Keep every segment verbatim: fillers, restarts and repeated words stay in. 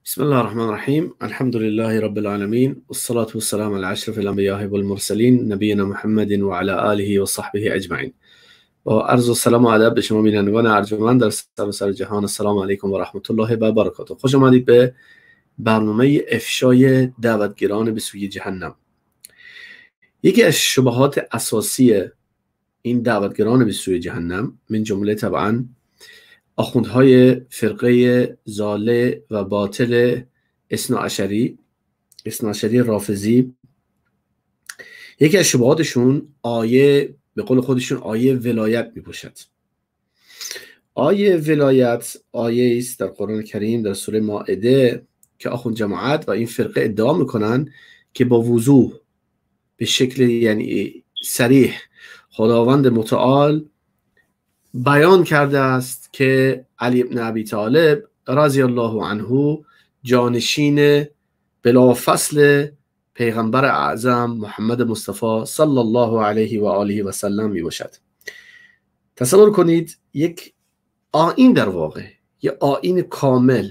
بسم الله الرحمن الرحيم. الحمد لله رب العالمين، والصلاة والسلام على أشرف الأنبياء والمرسلين نبينا محمد وعلى آله وصحبه أجمعین. با عرض و سلام و ادب به شما بینندگان ارجمند در سراسر جهان، السلام علیکم و رحمت الله و برکاته. خوش آمدید به برنامه افشای دعوتگران به سوی جهنم. یکی از شبهات اساسی این دعوتگران به سوی جهنم، من جمله طبعا آخوندهای فرقه ضاله و باطل اثناعشری اثناعشری رافضی، یکی از شبهاتشون آیه، به قول خودشون آیه ولایت میپوشد. آیه ولایت آیه است در قرآن کریم در سوره مائده که آخوند جماعت و این فرقه ادعا میکنن که با وضوح به شکل یعنی صریح خداوند متعال بیان کرده است که علی ابن ابی طالب رضی الله عنه جانشین بلافصل پیغمبر اعظم محمد مصطفی صلی الله علیه و آله و سلم می باشد. تصور کنید یک آیین، در واقع یک آیین کامل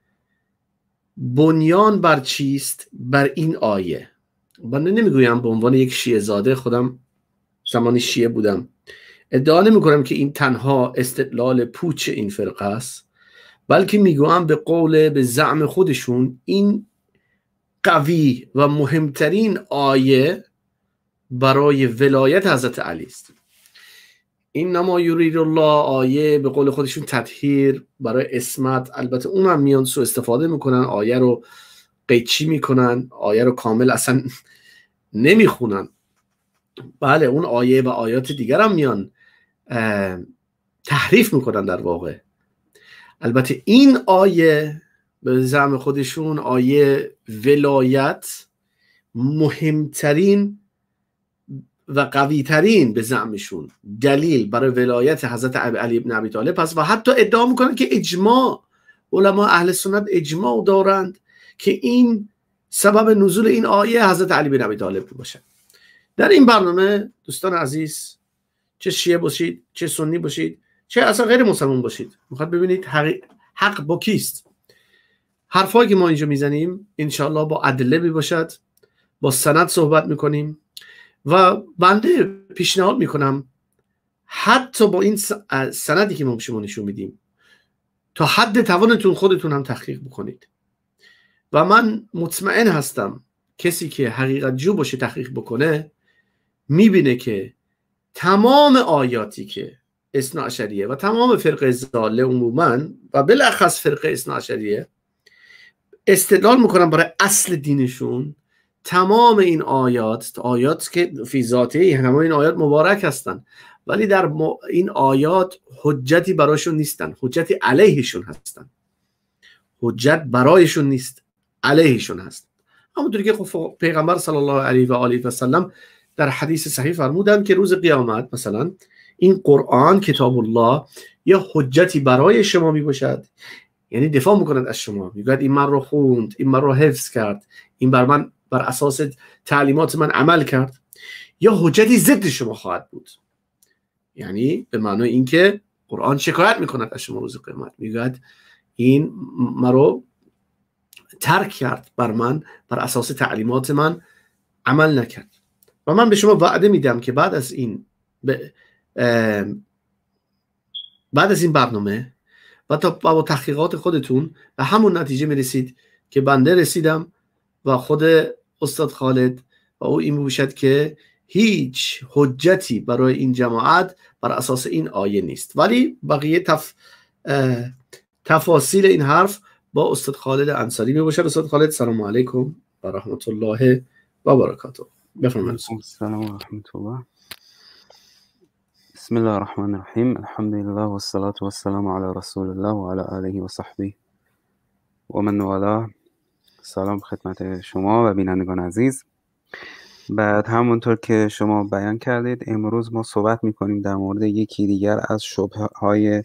بنیان بر چیست؟ بر این آیه. من نمیگویم به عنوان یک شیعه زاده، خودم زمانی شیعه بودم، ادعا نمی کنم که این تنها استدلال پوچ این فرقه است، بلکه میگویم به قول به زعم خودشون این قوی و مهمترین آیه برای ولایت حضرت علی است. این نما یرید الله آیه به قول خودشون تطهیر برای اسمت، البته اون هم میان سو استفاده میکنن، آیه رو قیچی میکنن، آیه رو کامل اصلا نمیخونن. بله، اون آیه و آیات دیگر هم میان تحریف میکنن در واقع. البته این آیه به زعم خودشون آیه ولایت مهمترین و قویترین به زعمشون دلیل برای ولایت حضرت علی ابن ابی طالب است و حتی ادعا میکنن که اجماع علما اهل سنت اجماع دارند که این سبب نزول این آیه حضرت علی ابن ابی طالب باشه. در این برنامه دوستان عزیز، چه شیعه باشید، چه سنی باشید، چه اصلا غیر مسلمان باشید، میخواد ببینید حق, حق با کیست. حرفایی که ما اینجا میزنیم انشاءالله با ادله می باشد، با سند صحبت میکنیم و بنده پیشنهاد میکنم حتی با این سندی که ما شما نشون میدیم تا حد توانتون خودتون هم تحقیق بکنید و من مطمئن هستم کسی که حقیقت جو باشه تحقیق بکنه میبینه که تمام آیاتی که اثناعشریه و تمام فرقه ضاله عموما و بالاخص فرقه اثناعشریه استدلال میکنن برای اصل دینشون، تمام این آیات آیات که فی ذاته همه این آیات مبارک هستن، ولی در این آیات حجتی برایشون نیستن، حجتی علیهشون هستن. حجت برایشون نیست، علیهشون هست. همونطوری که پیغمبر صلی الله علیه و آله و سلم در حدیث صحیح فرمودن که روز قیامت مثلا این قرآن کتاب الله یا حجتی برای شما می باشد، یعنی دفاع میکند از شما، میگوید این من رو خوند، این من رو حفظ کرد، این بر من بر اساس تعلیمات من عمل کرد، یا حجتی ضد شما خواهد بود، یعنی به معنای اینکه قرآن شکایت میکند از شما روز قیامت، میگوید این من رو ترک کرد، بر من بر اساس تعلیمات من عمل نکرد. و من به شما وعده میدم که بعد از این ب... بعد از این برنامه و تا با تحقیقات خودتون به همون نتیجه میرسید که بنده رسیدم و خود استاد خالد و او این باشد که هیچ حجتی برای این جماعت بر اساس این آیه نیست. ولی بقیه تف... تفاصیل این حرف با استاد خالد انصاری می باشد. استاد خالد، سلام علیکم و رحمت الله و برکاته. بفرمایید. السلام و رحمت الله. بسم الله الرحمن الرحیم. الحمد لله و الصلاة و السلام علی رسول الله و علی آله و صحبه و من والاه. سلام خدمت شما و بینندگان عزیز. بعد همونطور که شما بیان کردید، امروز ما صحبت میکنیم در مورد یکی دیگر از شبهه های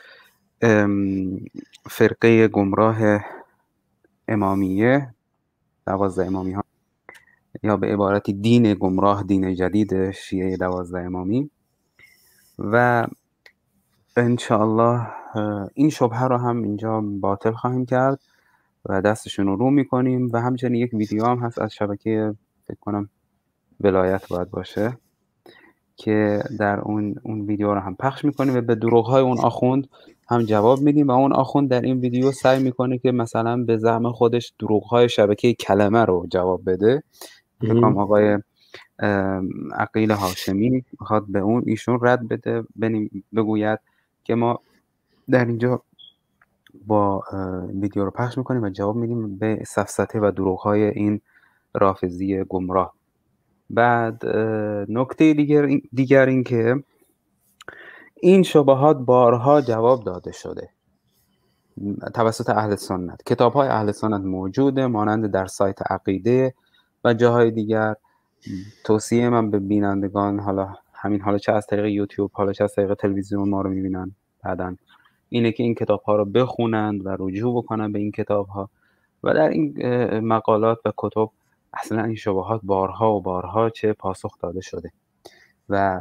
فرقه گمراه امامیه، دوازده امامی ها، یا به عبارتی دین گمراه، دین جدید شیعه دوازده امامی. و انشاءالله این شبهه رو هم اینجا باطل خواهیم کرد و دستشون رو رو میکنیم و همچنین یک ویدیو هم هست از شبکه فکر کنم ولایت باید باشه که در اون اون ویدیو رو هم پخش میکنیم و به دروغ‌های اون آخوند هم جواب میدیم و اون آخوند در این ویدیو سعی میکنه که مثلا به زعم خودش دروغ‌های شبکه کلمه رو جواب بده. فکر کنم آقای عقیل هاشمی میخواد به اون ایشون رد بده، بگوید که ما در اینجا با ویدیو رو پخش میکنیم و جواب میدیم به سفسطه و دروغ‌های این رافضی گمراه. بعد نکته دیگر دیگر این که این شبهات بارها جواب داده شده توسط اهل سنت. کتاب‌های اهل سنت موجوده مانند در سایت عقیده و جاهای دیگر. توصیه من به بینندگان، حالا همین حالا چه از طریق یوتیوب حالا چه از طریق تلویزیون ما رو میبینن بعدن، اینه که این کتاب‌ها رو بخونند و رجوع بکنن به این کتاب‌ها و در این مقالات و کتب اصلا این شبهات بارها و بارها چه پاسخ داده شده و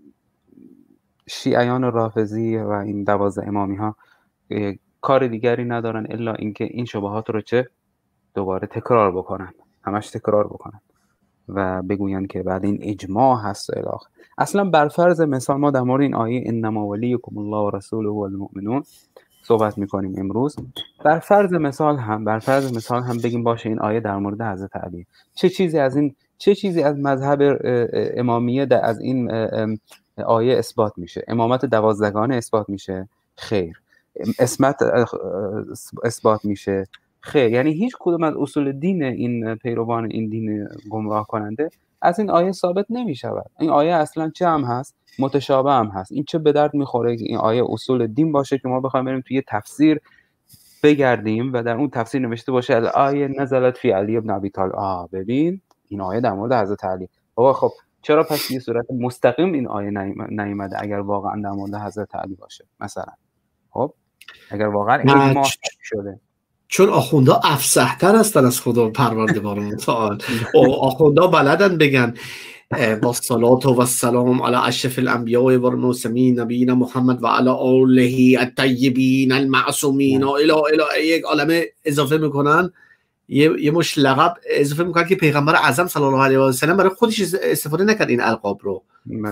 شیعیان رافضی و این دوازده امامی ها کار دیگری ندارن الا اینکه این شبهات رو چه دوباره تکرار بکنن، همش تکرار بکنن و بگوین که بعد این اجماع هست و الاخر. اصلا بر فرض مثال ما در مورد این آیه انما ولیکم الله و رسوله والمؤمنون صحبت میکنیم امروز. بر فرض مثال هم بر فرض مثال هم بگیم باشه این آیه در مورد حضرت علی، چه چیزی از این چه چیزی از مذهب امامیه در از این آیه اثبات میشه؟ امامت دوازدگانه اثبات میشه؟ خیر. اسمت اثبات میشه؟ خیر. یعنی هیچ کدوم از اصول دین این پیروان این دین گمراه کننده از این آیه ثابت نمیشود. این آیه اصلا چه هم هست؟ متشابه هم هست. این چه به درد میخوره که این آیه اصول دین باشه که ما بخوایم بریم توی تفسیر بگردیم و در اون تفسیر نوشته باشه آیه نزلت فی علی ابن ابی طالب. آه ببین این آیه در مورد حضرت علی. بابا خب چرا پس به صورت مستقیم این آیه نیامده اگر واقعا در مورد حضرت علی باشه مثلا؟ خب اگر واقعا اجماع شده، چون آخوندا افصح‌تر هستن از خدا پروردگار متعال. آخوندا بلدن بگن با صلات و سلام علی اشرف الانبیاء و المرسلین نبینا محمد و علی آله الطیبین المعصومین و الی الی یک عالمه اضافه میکنن، یه یه مش لقب اضافه میکنن که پیغمبر اعظم صلی الله علیه و سلم برای خودش استفاده نکرد این القاب رو.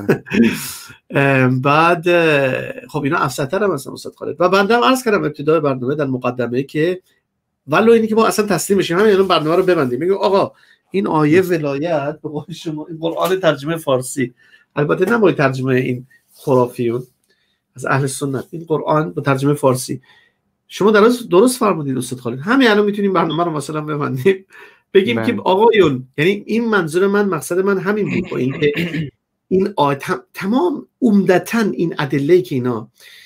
بعد خب اینا افسرتر هم هستن استاد خالد. و بنده هم عرض کردم ابتدای برنامه در مقدمه که ولو اینی که ما اصلا تسلیم بشیم همین الان برنامه رو ببندیم، میگه آقا این آیه ولایت به قول شما این قرآن ترجمه فارسی، البته نه با ترجمه این خرافیون از اهل سنت، این قرآن با ترجمه فارسی شما درست درست فرمودید استاد خالد. همین الان میتونیم برنامه رو مثلا ببندیم بگیم من. که آقایون، یعنی این منظور من مقصد من همین بود با این که این آیه تمام عمدتاً این ادله‌ای که اینا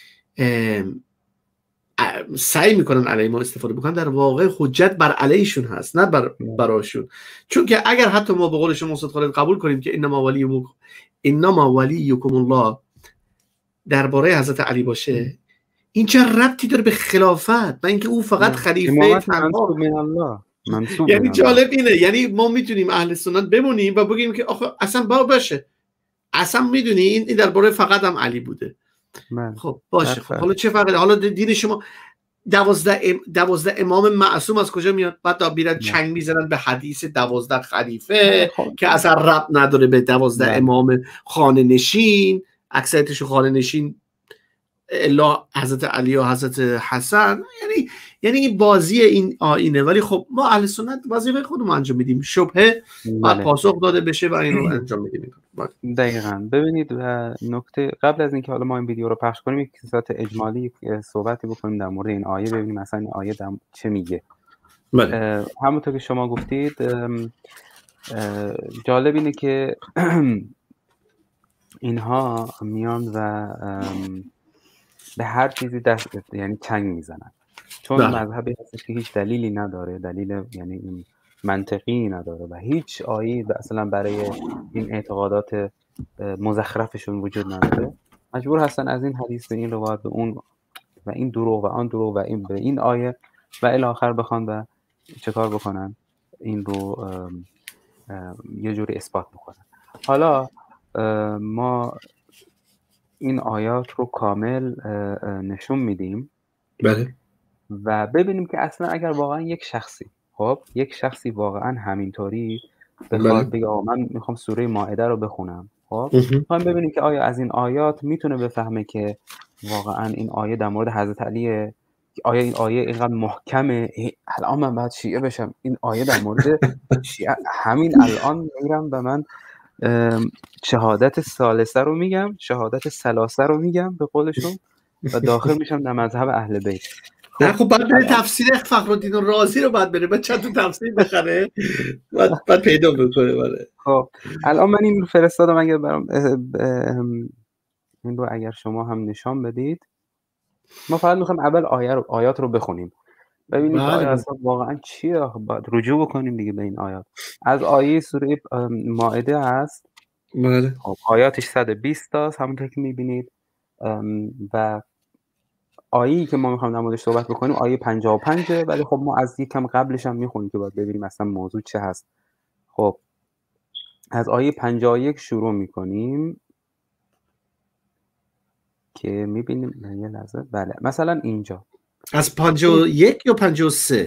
سعی میکنن علیه ما استفاده بکنن در واقع حجت بر علیشون هست نه بر براشون. چون که اگر حتی ما به قول شما استاد خالد قبول کنیم که انما ولیکم انما ولیکم الله درباره حضرت علی باشه، این چه ربطی داره به خلافت و اینکه او فقط خلیفه منصوب من الله؟ یعنی جالب اینه، یعنی ما میتونیم اهل سنت بمونیم و بگیم که آخه اصلا با باشه اصلا میدونی این درباره فقط هم علی بوده. من. خب باشه خب حالا چه فرقی؟ حالا دین شما دوازده ام... دوازده امام معصوم از کجا میاد؟ بعد تا بیرن چنگ میزنن به حدیث دوازده خلیفه خب. که اصلا ربط نداره به دوازده نه. امام خانه نشین، اکثریتشون خانه نشین الا حضرت علی و حضرت حسن. یعنی یعنی این بازی این آینه. ولی خب ما اهل سنت وظیفه خودمون انجام میدیم، شبهه بعد پاسخ داده بشه و این رو انجام میدیم. دقیقاً. ببینید و نکته قبل از اینکه حالا ما این ویدیو رو پخش کنیم یک صورت اجمالی صحبتی بکنیم در مورد این آیه، ببینیم مثلا این آیه در چه میگه. بله. همونطور که شما گفتید جالب اینه که اینها میان و به هر چیزی دست یعنی چنگ میزنن، چون مذهبی هستش که هیچ دلیلی نداره، دلیل یعنی منطقی نداره و هیچ آیه اصلا برای این اعتقادات مزخرفشون وجود نداره. مجبور هستن از این حدیث به این روایت به اون و این دروغ و آن دروغ و این به این آیه و الی آخر بخوان و چکار بکنن این رو ام ام یه جوری اثبات بکنن. حالا ما این آیات رو کامل نشون میدیم. بله. و ببینیم که اصلا اگر واقعا یک شخصی خب یک شخصی واقعا همینطوری بخواد بگه آقا من میخوام سوره مائده رو بخونم، خب میخوام ببینیم که آیا از این آیات میتونه بفهمه که واقعا این آیه در مورد حضرت علیه، آیا این آیه اینقدر محکمه الان من باید شیعه بشم، این آیه در مورد شیعه همین الان میرم و من شهادت ثالثه رو میگم، شهادت ثلاثه رو میگم به قولشون و داخل میشم در مذهب اهل بیت. نه خب بعد بره تفسیر فخرالدین رازی رو بعد بره بعد چند تا تفسیر بخره بعد بعد پیدا بکنه. بله خب الان من این رو فرستادم، اگر برام این رو اگر شما هم نشان بدید. ما فقط میخوایم اول آیه رو آیات رو بخونیم ببینیم که آیا اصلا واقعا چیه، باید رجوع بکنیم دیگه به این آیات. از آیه سوره مائده هست. بله خب آیاتش صد و بیست تاست همونطور که میبینید و آیه‌ای که ما میخوایم در موردش صحبت بکنیم آیه پنجاه و پنج، ولی خب ما از یکم قبلش هم میخونیم که باید ببینیم اصلا موضوع چه هست. خب از آیه پنجاه و یک شروع میکنیم که میبینیم یه لحظه. بله مثلا اینجا از پنجاه و یک یا پنجاه و سه؟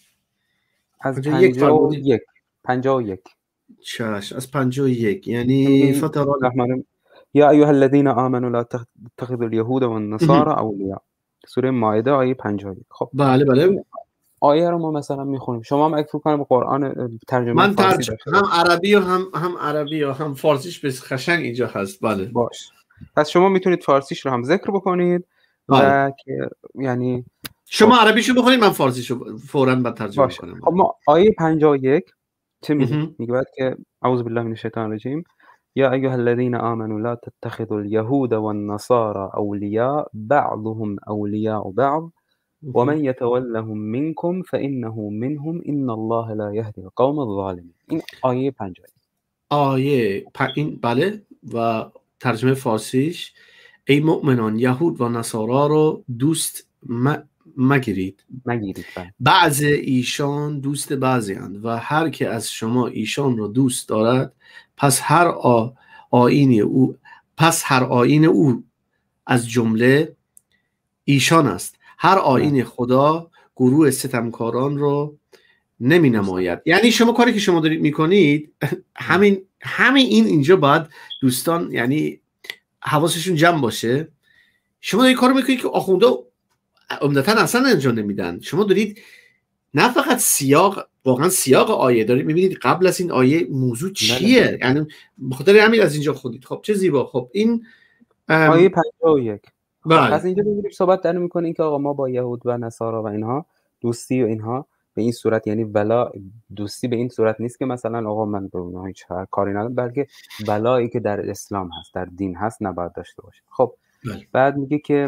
از پنجاه و یک پنجاه و یک چش از پنجاه و یک یعنی فتران یا ایها الذین آمنوا لا تتخذوا اليهود والنصارى اولیاء، سوره مائده آیه پنجاه و یک. خب بله بله آیه رو ما مثلا میخونیم. شما هم اگه فکر کنم قرآن ترجمه من فارسی ترج... هم عربی و هم هم عربی و هم فارسیش به قشنگ اینجا هست. بله باش، پس شما میتونید فارسیش رو هم ذکر بکنید و که یعنی شما خب. عربیشو بخونید من فارسیشو فوراً بعد ترجمه کنم. خب ما آیه پنجاه و یک چه میگه؟ میگه که اعوذ بالله من الشیطان الرجیم یا ایها الذين آمنوا لا تتخذوا اليهود والنصارى اولیاء بعضهم اولیاء بعض ومن يتولهم منكم فانه منهم ان الله لا يهدي القوم الظالمين. این آیه پنجاه آیه پ... این بله و ترجمه فارسیش ای مؤمنان یهود و نصارا رو دوست م... مگیرید مگیرید بعض ایشان دوست بعضی اند و هر که از شما ایشان رو دوست دارد پس هر آ... آیین او پس هر آیین او از جمله ایشان است. هر آیین خدا گروه ستمکاران رو نمی نماید. یعنی شما کاری که شما دارید میکنید همین همین این اینجا باید دوستان یعنی حواسشون جمع باشه. شما دارید کارو میکنید که آخونده عمدتاً اصلا انجام نمیدن. شما دارید نه فقط سیاق، واقعا سیاق آیه دارید میبینید قبل از این آیه موضوع چیه، یعنی بخاطر همین از اینجا خوندید. خب چه زیبا. خب این آیه پنجاه و یک. بله. پس اینجا ببینیم صحبت در میکنه که آقا ما با یهود و نصارا و اینها دوستی و اینها به این صورت، یعنی ولا دوستی به این صورت نیست که مثلا آقا من به اونها هیچ کاری ندارم، بلکه ولایی که در اسلام هست در دین هست نباید داشته باشه. خب بله. بعد میگه که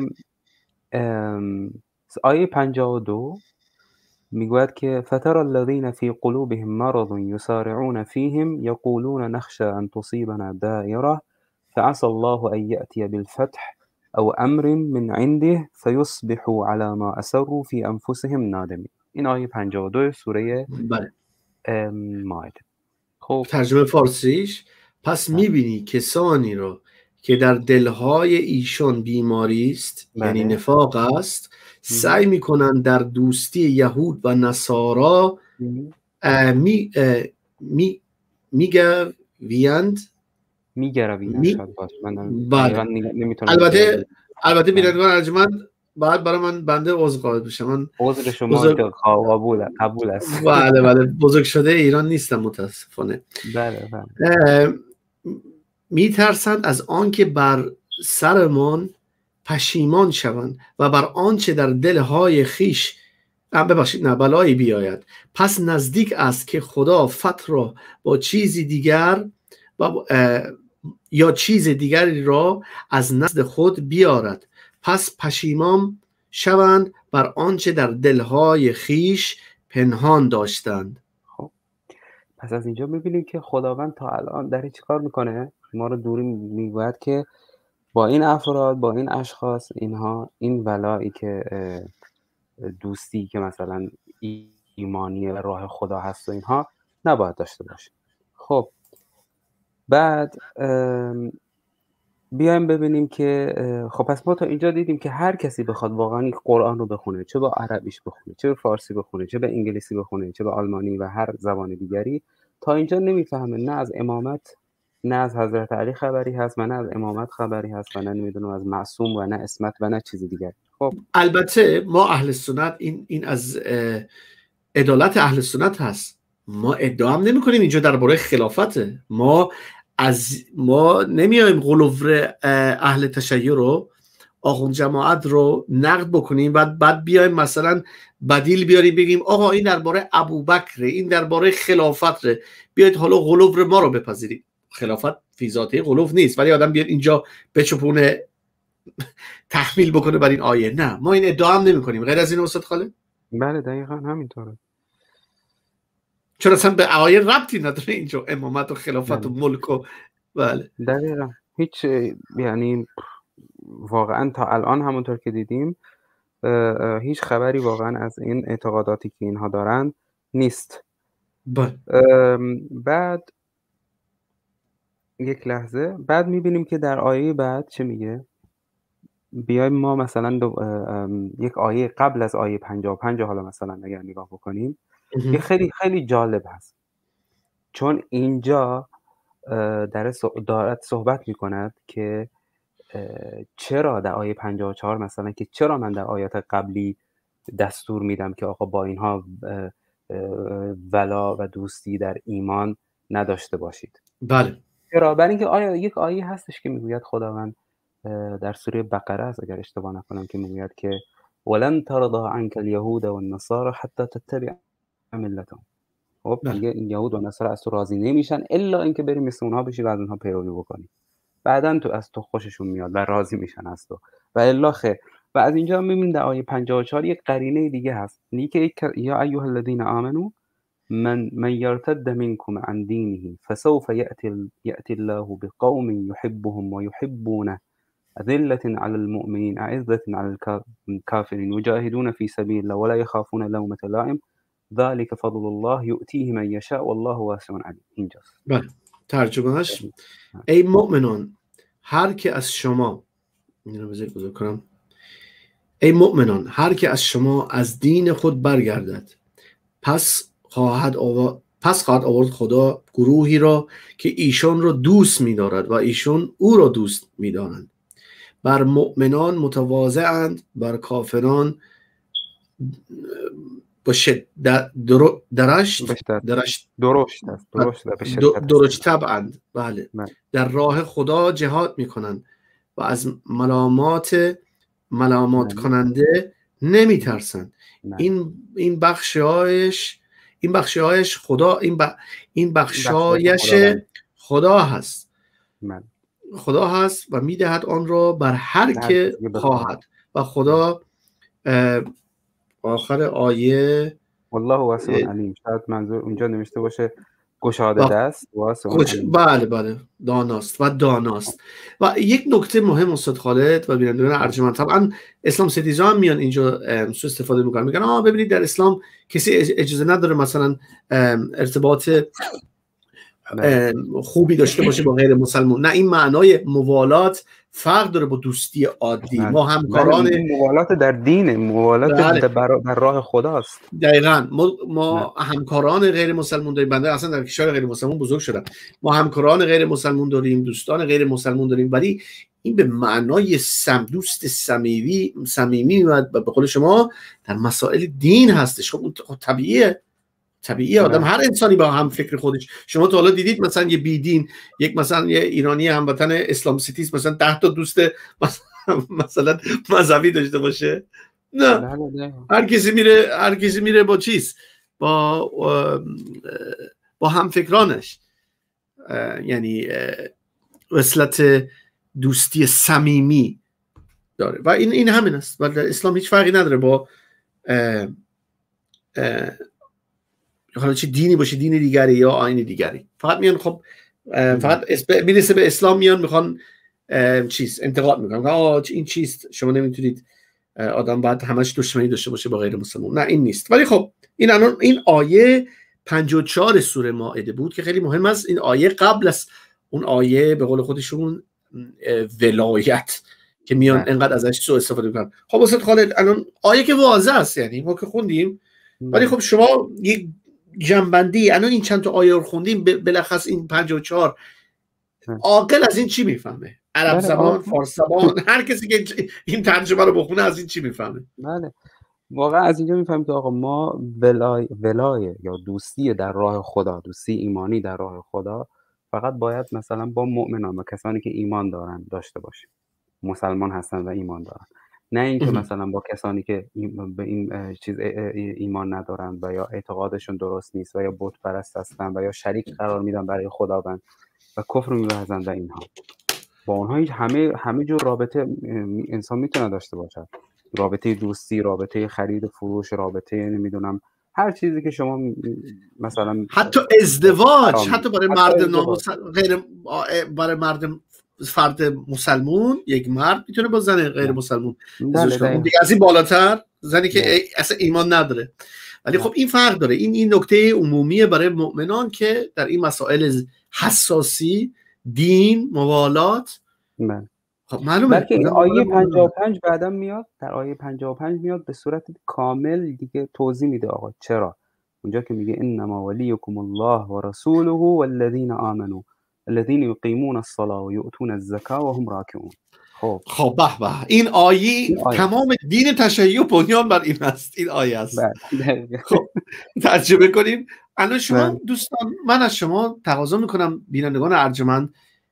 آیه پنجاه و دو میگوید که فترى الذين في قلوبهم مرض يسارعون فيهم يقولون نخشى ان تصيبنا دائره فعسى الله ان ياتي بالفتح او امر من عنده فيصبحوا على ما اسروا في انفسهم نادمين. این آیه پنجاه و دو سوره بله مائده. خب ترجمه فارسیش پس میبینی کسانی رو که در دلهای ایشان بیماری است بله. یعنی نفاق است سعی میکنن در دوستی یهود و نصارا می می میگویند میگرویند می... شاید باشه من بله. نمیتونم البته البته بینندگان ارجمند بعد برای من بنده عذر خواهد بشه. من عذر شما بزرگ... قبول قبول است. بله بله بزرگ شده ایران نیستم متاسفانه. بله بله. میترسند از آنکه بر سرمان پشیمان شوند و بر آنچه در دلهای خیش ببخشید نه بلایی بیاید. پس نزدیک است که خدا فتح را با چیزی دیگر یا چیز دیگری را از نزد خود بیارد. پس پشیمان شوند بر آنچه در دلهای خیش پنهان داشتند. خب پس از اینجا می‌بینیم که خداوند تا الان داره چیکار میکنه؟ ما رو دوری میگوید که با این افراد با این اشخاص اینها این بلایی که دوستی که مثلا ایمانی و راه خدا هست و اینها نباید داشته باشه. خب بعد بیایم ببینیم که خب پس ما تا اینجا دیدیم که هر کسی بخواد واقعا این قرآن رو بخونه، چه با عربیش بخونه، چه به فارسی بخونه، چه به انگلیسی بخونه، چه به آلمانی و هر زبان دیگری، تا اینجا نمیفهمه نه از امامت، نه از حضرت علی خبری هست و نه از امامت خبری هست و نه نمیدونم از معصوم و نه اسمت و نه چیز دیگری. خب البته ما اهل سنت این این از عدالت اهل سنت هست. ما ادعا هم نمی کنیم اینجا درباره خلافته. ما از ما نمیایم غلوور اهل تشیع رو، آخوند جماعت رو نقد بکنیم بعد بعد بیایم مثلا بدیل بیاریم بگیم آقا این درباره ابوبکر، این درباره خلافت ره، بیاید حالا غلوور ما رو بپذیرید. خلافت فی ذاته غلوف نیست، ولی آدم بیاد اینجا بچپونه تحمیل بکنه بر این آیه. نه، ما این ادعا هم نمی کنیم. غیر از این استاد خالد؟ بله دقیقاً همینطوره. چون اصلا به آیه ربطی نداره اینجا امامت و خلافت بله. و ملک و بله دقیقاً هیچ، یعنی واقعا تا الان همونطور که دیدیم هیچ خبری واقعا از این اعتقاداتی که اینها دارن نیست. بله. بعد یک لحظه بعد میبینیم که در آیه بعد چه میگه. بیایم ما مثلا یک آیه قبل از آیه پنجاه و پنج حالا مثلا اگر نگاه بکنیم یه خیلی خیلی جالب هست، چون اینجا دارد صحبت میکند که چرا در آیه پنجاه و چهار مثلا که چرا من در آیات قبلی دستور میدم که آقا با اینها ولا و دوستی در ایمان نداشته باشید. بله. چرا؟ برای اینکه آیا یک آیه هستش که میگوید خداوند در سوره بقره است اگر اشتباه نکنم که میگوید که ولن ترضى عنك اليهود والنصارى حتى تتبع ملتهم. خب میگه این یهود و نصارا از تو راضی نمیشن الا اینکه بری مثل اونها بشی و از اونها پیروی بکنی، بعدن تو از تو خوششون میاد و راضی میشن از تو و الا خیر. و از اینجا میبینیم در آیه پنجاه و چهار یک قرینه دیگه هست، میگه یا ایها الذین آمنوا من من يرتد منكم عن دينه فسوف يأتي يأتي الله بقوم يحبهم ويحبونه أذلة على المؤمنين أعزة على الكافرين يجاهدون في سبيل الله ولا يخافون لومة لائم ذلك فضل الله يؤتيه من يشاء والله واسع عليم. اینجاست. بله. ترجمهش ای مؤمنان هر که از شما اینو بذارید بزرگ کنم ای مؤمنان هر که از شما از دین خود برگردد پس خواهد آورد پس خواهد آورد خدا گروهی را که ایشان را دوست می‌دارد و ایشان او را دوست می‌دارند. بر مؤمنان متواضعند، بر کافران با شدت درشت درشت درشت است درشت درشت طبعاً. بله. در راه خدا جهاد می‌کنند و از ملامات ملامات کننده نمی‌ترسند. این این بخشایش این بخشایش خدا این ب... این بخشایش خدا هست. من. خدا هست و میدهد آن را بر هر که خواهد و خدا آخر آیه والله واسع علیم، شاید منظور اونجا نوشته باشه گشاده دست واسع علیم. بله بله داناست و داناست. و یک نکته مهم استاد خالد و بینندگان ارجمند، طبعا اسلام ستیزا هم میان اینجا سو استفاده میکنن، میگن آه ببینید در اسلام کسی اجازه نداره مثلا ارتباط خوبی داشته باشه با غیر مسلمان. نه، این معنای موالات فرق داره با دوستی عادی. ما همکاران موالات در دین، موالات در, در راه خداست. دقیقاً ما, ما همکاران غیر مسلمان داریم. بنده اصلا در کشور غیر مسلمان بزرگ شدم. ما همکاران غیر مسلمان داریم، دوستان غیر مسلمان داریم، ولی این به معنای سم دوست صمیمی صمیمی و به قول شما در مسائل دین هستش. خب طبیعیه طبیعیه آدم هر انسانی با هم فکر خودش. شما تا حالا دیدید مثلا یه بیدین، یک مثلا یه ایرانی هموطن اسلام ستیز مثلا ده تا دوست مثلا مذهبی داشته باشه؟ نه. هر کسی میره هر کسی میره با چیز با با هم فکرانش، یعنی وصلت دوستی صمیمی داره و این این همین است. و در اسلام هیچ فرقی نداره با اه اه حالا چه دینی باشه، دین دیگری یا آیین دیگری. فقط میان خب فقط میرسه به اسلام میان میخوان چیز انتقاد میکنن، آه این چیست، شما نمیتونید آدم باید همش دشمنی داشته باشه با غیر مسلمان. نه این نیست. ولی خب این الان این آیه پنجاه و چهار سوره مائده بود که خیلی مهم است. این آیه قبل از اون آیه به قول خودشون ولایت که میان انقدر ازش سوء استفاده میکنن. خب استاد خالد الان آیه که واضح است، یعنی ما که خوندیم، ولی خب شما یک جنبندی الان این چند تا آیه رو خوندیم، بلخص این پنجاه و چهار عاقل از این چی میفهمه؟ عرب زبان، فارس زبان، هر کسی که این ترجمه رو بخونه از این چی میفهمه؟ بله واقعا از اینجا میفهمیم که آقا ما ولای ولایه یا دوستی در راه خدا، دوستی ایمانی در راه خدا فقط باید مثلا با مؤمنان و کسانی که ایمان دارن داشته باشیم، مسلمان هستن و ایمان دارن، نه اینکه مثلا با کسانی که به این چیز ایمان ندارن و یا اعتقادشون درست نیست و یا بت پرست هستن و یا شریک قرار میدن برای خداوند و کفر می‌ورزند و اینها. با اونها همه همه جور رابطه انسان میتونه داشته باشه، رابطه دوستی، رابطه خرید و فروش، رابطه نمیدونم هر چیزی که شما مثلا حتی ازدواج، حتی برای مرد ناموس غیر برای مرد فرد مسلمون، یک مرد میتونه با زن غیر مسلمون ازدواج کنه. دیگه از این بالاتر زنی که ای اصلا ایمان نداره. ولی خب این فرق داره. این این نکته عمومیه برای مؤمنان که در این مسائل حساسی، دین، موالات. بله. خب معلومه. بلکه این آیه پنجاه و پنج بعدم میاد، در آیه پنجاه و پنج میاد به صورت کامل دیگه توضیح میده آقا چرا. اونجا که میگه انما ولیکم الله و رسوله والذین آمنوا الذین یقیمون الصلاة و یؤتون الزکاة و هم راکعون. خب خب به به این آیه, این آیه تمام دین تشیع بنیان بر این است. این آیه است. خب ترجمه کنیم. الان شما دوستان، من از شما تقاضا میکنم بینندگان ارجمند،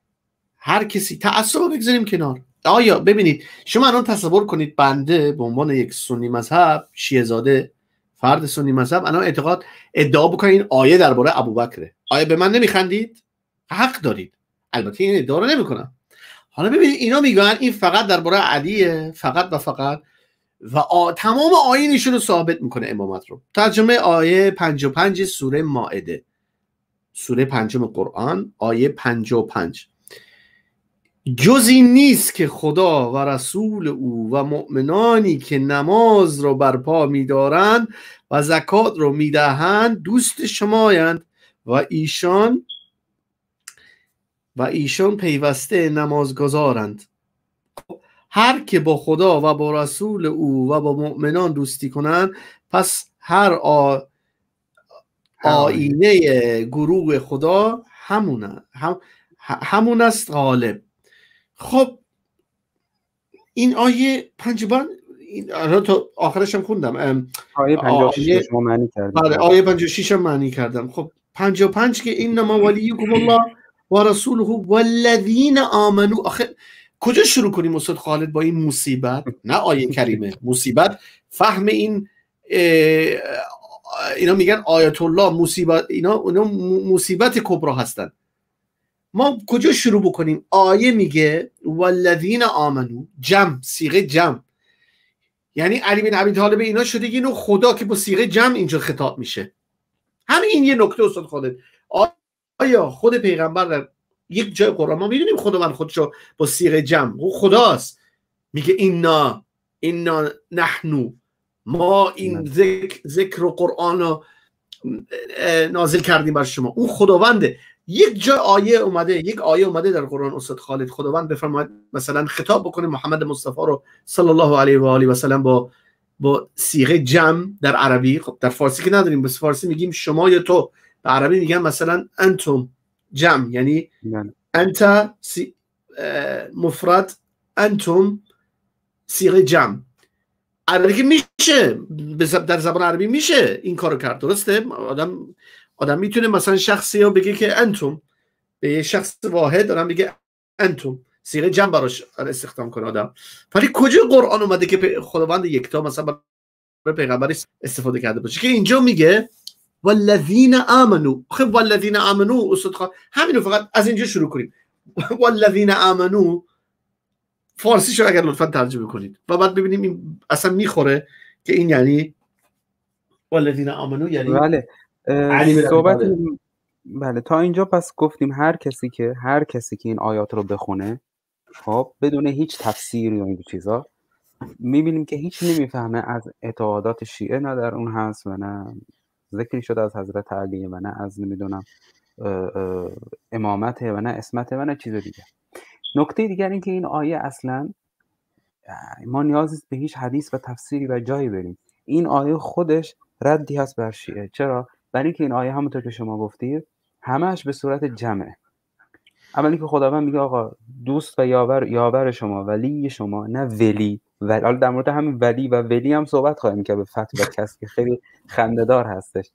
هر کسی تعصب رو بگذاریم کنار. آیا ببینید شما الان تصور کنید بنده به عنوان یک سنی مذهب، شیعه زاده، فرد سنی مذهب، الان اعتقاد ادعا بکنید این آیه درباره ابوبکره. آیا به من نمیخندید؟ حق دارید. البته این ادعا رو نمیکنم. حالا ببینید اینا میگن این فقط درباره علیه، فقط و فقط، و آ... تمام آیینشون رو ثابت میکنه امامت رو. ترجمه آیه پنجاه و پنج سوره مائده، سوره پنجم قرآن، آیه پنجاه و پنج. جزی نیست که خدا و رسول او و مؤمنانی که نماز رو برپا می‌دارند و زکات رو می‌دهند دوست شمایند و ایشان و ایشان پیوسته نمازگزارند. هر که با خدا و با رسول او و با مؤمنان دوستی کنند، پس هر آ... آینه گروه خدا همونه هم... همون است غالب. خب این آیه پنجاه این تا آخرش هم خوندم. آیه پنجاه و شش شما معنی کردید. بله آیه پنجاه و شش هم معنی کردم. خب پنجاه و پنج که انما ولیکم الله و رسوله والذین آمنوا. آخه کجا شروع کنیم استاد خالد با این مصیبت؟ نه آیه کریمه، مصیبت فهم این اینا میگن آیت الله مصیبت، اینا اونا مصیبت کبرا هستن. ما کجا شروع بکنیم؟ آیه میگه والذین آمنو، جمع، صیغه جمع، یعنی علی بن ابی طالب اینا شده اینو خدا که با صیغه جمع اینجا خطاب میشه. همین این یه نکته استاد خالد. آیا خود پیغمبر در یک جای قرآن ما میدونیم خداوند خودشو با صیغه جمع، او خداست، میگه اینا اینا نحنو، ما این ذکر ذکر و قرآن رو نازل کردیم بر شما، اون خداونده. یک جای آیه اومده، یک آیه اومده در قرآن استاد خالد خداوند بفرماید مثلا خطاب بکنه محمد مصطفی رو صلی الله علیه و آله و سلم با با صیغه جمع در عربی. خب در فارسی که نداریم، بس فارسی میگیم شما یا تو، به عربی میگن مثلا انتم جمع، یعنی انت مفرد، انتم صیغه جمع. عربی که میشه، در زبان عربی میشه این کارو کرد، درسته؟ آدم آدم میتونه مثلا شخصی رو بگه که انتم، به یه شخص واحد دارم بگه انتم، صیغه جمع براش استخدام کنه آدم. ولی کجا قرآن اومده که خداوند یکتا مثلا برای پیغمبر استفاده کرده باشه که اینجا میگه والذین آمنو؟ خب والذین آمنو استاد خان همینو فقط از اینجا شروع کنیم. والذین آمنو فارسی شو اگر لطفا ترجمه کنید و بعد ببینیم این اصلا میخوره که این یعنی والذین آمنو یعنی بله. صحبت بله تا اینجا پس گفتیم هر کسی که هر کسی که این آیات رو بخونه، خب بدون هیچ تفسیری و این چیزا، میبینیم که هیچ نمیفهمه از اعتقادات شیعه، نه در اون هست و نه ذکری شده از حضرت علی و نه از نمیدونم امامته و نه اسمته و نه چیز دیگه. نکته دیگر این که این آیه اصلا ما نیاز نیست به هیچ حدیث و تفسیری و جایی بریم. این آیه خودش ردی هست بر شیعه. چرا؟ برای اینکه این آیه همونطور که شما گفتید همش به صورت جمعه. اولی که خداوند میگه آقا دوست و یاور یاور شما ولی شما، نه ولی. ولی حالا در مورد همین ولی و ولی هم صحبت خواهیم که به فتح و کس که خیلی خنده‌دار هستش.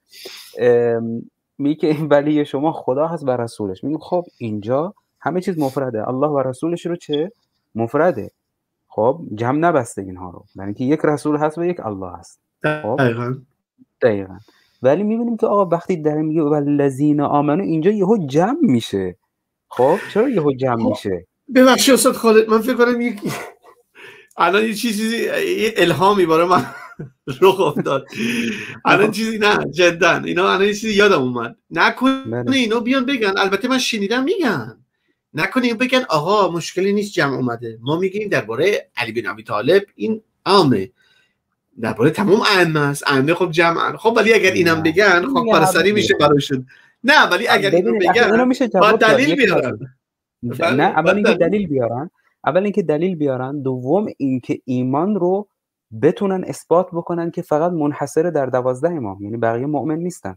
میگه که این ولی شما خدا هست و رسولش. میگه خب اینجا همه چیز مفرده، الله و رسولش رو چه مفرده. خب جمع نبسته اینها رو، برای اینکه یک رسول هست و یک الله هست. خب دقیقاً دقیقاً. ولی میبینیم که آقا وقتی داره میگه والذین آمنو اینجا یهو جمع میشه. خب چرا یهو جمع میشه؟ ببخشید استاد خالد، من فکر کنم یک الان یه چیزی یه الهامی برای من رخ افتاد. الان چیزی نه جدا اینا الان یه چیزی یادم اومد. نکنه اینا بیان بگن، البته من شنیدم میگن، نکنه بگن آقا مشکلی نیست جمع اومده. ما میگیم درباره علی بن ابی طالب این عامه، درباره تمام ائمه است. ائمه خب جمعن. خب ولی اگر اینم بگن خب پرسری میشه براشون. نه ولی اگر اینو بگن با دلیل بیارن. نه اول اینکه دلیل بیارن، اول اینکه دلیل بیارن، دوم اینکه ایمان رو بتونن اثبات بکنن که فقط منحصر در دوازده امام، یعنی بقیه مؤمن نیستن.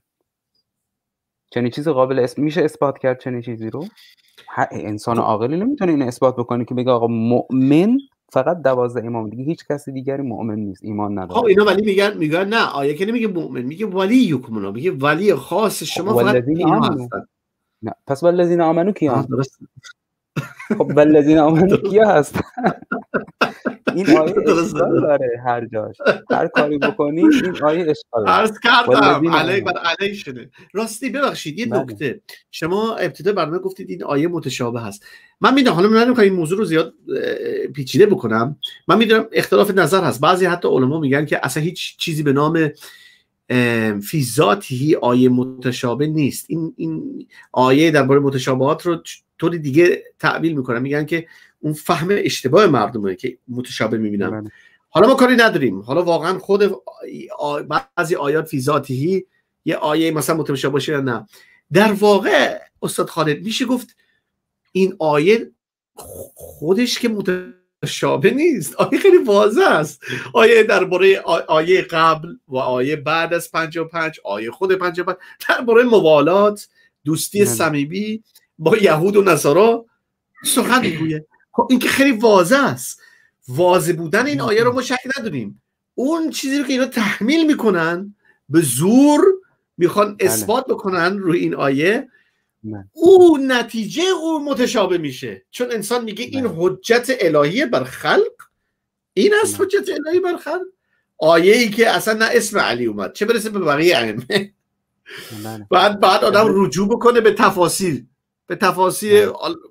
چنین چیزی قابل اسم میشه اثبات کرد؟ چنین چیزی رو انسان عاقلی نمیتونه اینو اثبات بکنه که بگه آقا مؤمن فقط دوازده امام، دیگه هیچ کسی دیگری مؤمن نیست، ایمان نداره. خب اینا ولی میگن میگن نه آیه که نمیگه مؤمن، میگه ولی یکمون، میگه ولی خاص شما فقط اینا هستن. نه پس والذین آمنو کیان؟ خب والذین آمنو کیا هست؟ این آیه اشکال داره هر جاش، هر کاری بکنی این آیه اشکال داره. عرض کردم علی بر علی شده. راستی ببخشید یه نکته، شما ابتدا برنامه گفتید این آیه متشابه هست. من میدونم، حالا من نمیخوام این موضوع رو زیاد پیچیده بکنم، من میدونم اختلاف نظر هست. بعضی حتی علما میگن که اصلا هیچ چیزی به نام فی ذاتی آیه متشابه نیست. این این آیه درباره متشابهات رو طوری دیگه تعبیر میکنن، میگن که اون فهم اشتباه مردمه که متشابه میبینن. حالا ما کاری نداریم، حالا واقعا خود بعضی آیات فی ذاتی یه آیه مثلا متشابه باشه یا نه. در واقع استاد خالد میشه گفت این آیه خودش که متشابه نیست، آیه خیلی واضح است. آیه درباره آیه قبل و آیه بعد از پنجاه و پنج، آیه خود پنجاه و پنج درباره موالات، دوستی صمیمی با یهود و نصارا سخن میگویه. خب این که خیلی واضح است. واضح بودن این آیه رو ما شک نداریم. اون چیزی رو که اینا تحمیل میکنن به زور میخوان اثبات بکنن روی این آیه، اون نتیجه اون متشابه میشه. چون انسان میگه این حجت الهی بر خلق، این است حجت الهی بر خلق. آیه ای که اصلا نه اسم علی اومد چه برسه به بقیه ائمه. بعد بعد آدم رجوع بکنه به تفاسیر، به تفاسیر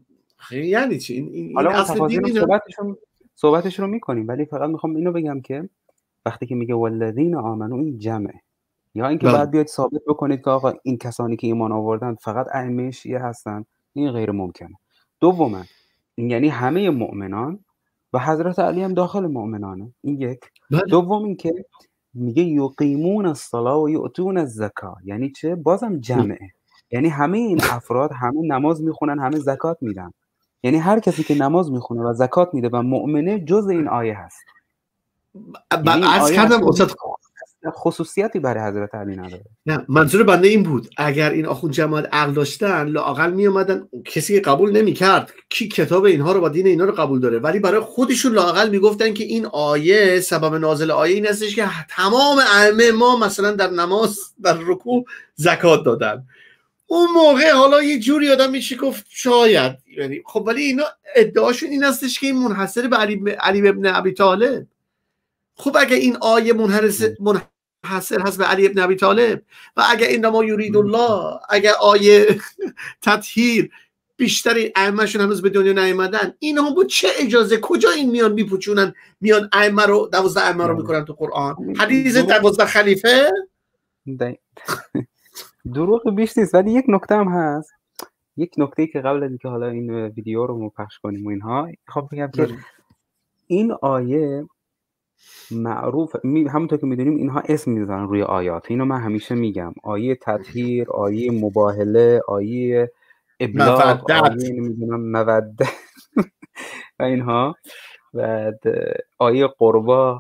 یعنی چی؟ این این اصل دین صحبتشون صحبتش رو میکنیم، ولی فقط میخوام اینو بگم که وقتی که میگه والذین آمنو این جمعه، یا اینکه بعد بیاید ثابت بکنید که آقا این کسانی که ایمان آوردن فقط ائمه شیعه هستن، این غیر ممکنه. دوما این یعنی همه مؤمنان و حضرت علی هم داخل مؤمنانه، این یک. دوم این که میگه یقیمون الصلاة و یؤتون الزکات، یعنی چه؟ بازم جمعه، یعنی همه این افراد همه نماز میخونن، همه زکات میدن. یعنی هر کسی که نماز میخونه و زکات میده و مؤمنه جز این آیه هست. یعنی از کردم استاد خصوصیتی برای حضرت علی نداره. نه منظور بنده این بود اگر این آخوند جماعت عقل داشتن لااقل می اومدن، کسی قبول نمیکرد کی کتاب اینها رو با دین اینا رو قبول داره، ولی برای خودشون لااقل میگفتن که این آیه سبب نازل آیه این هستش که تمام ائمه ما مثلا در نماز در رکوع زکات دادن. اون موقع حالا یه جوری آدم میشه گفت شاید، یعنی خب ولی اینا ادعاشون این هستش که این منحصر به علی علی ابن ابی طالب. خب اگه این آیه منحصر منحصر هست به علی ابن ابی طالب و اگه انما یرید الله، اگه آیه تطهیر بیشتری ائمه‌شون هنوز به دنیا نیومدن، اینها با چه اجازه کجا این میان میپوچونن، میان ائمه رو دوازده ائمه رو میکنن تو قرآن؟ حدیث دوازده خلیفه دروغ بیش نیست. ولی یک نکته هم هست، یک نکته که قبل از اینکه حالا این ویدیو رو پخش کنیم و اینها، خب بگم که این آیه معروف می همونطور که میدونیم اینها اسم میذارن روی آیات. اینو من همیشه میگم، آیه تطهیر، آیه مباهله، آیه ابلاغ، آیه نمیدونم مودت و اینها. بعد آیه قربا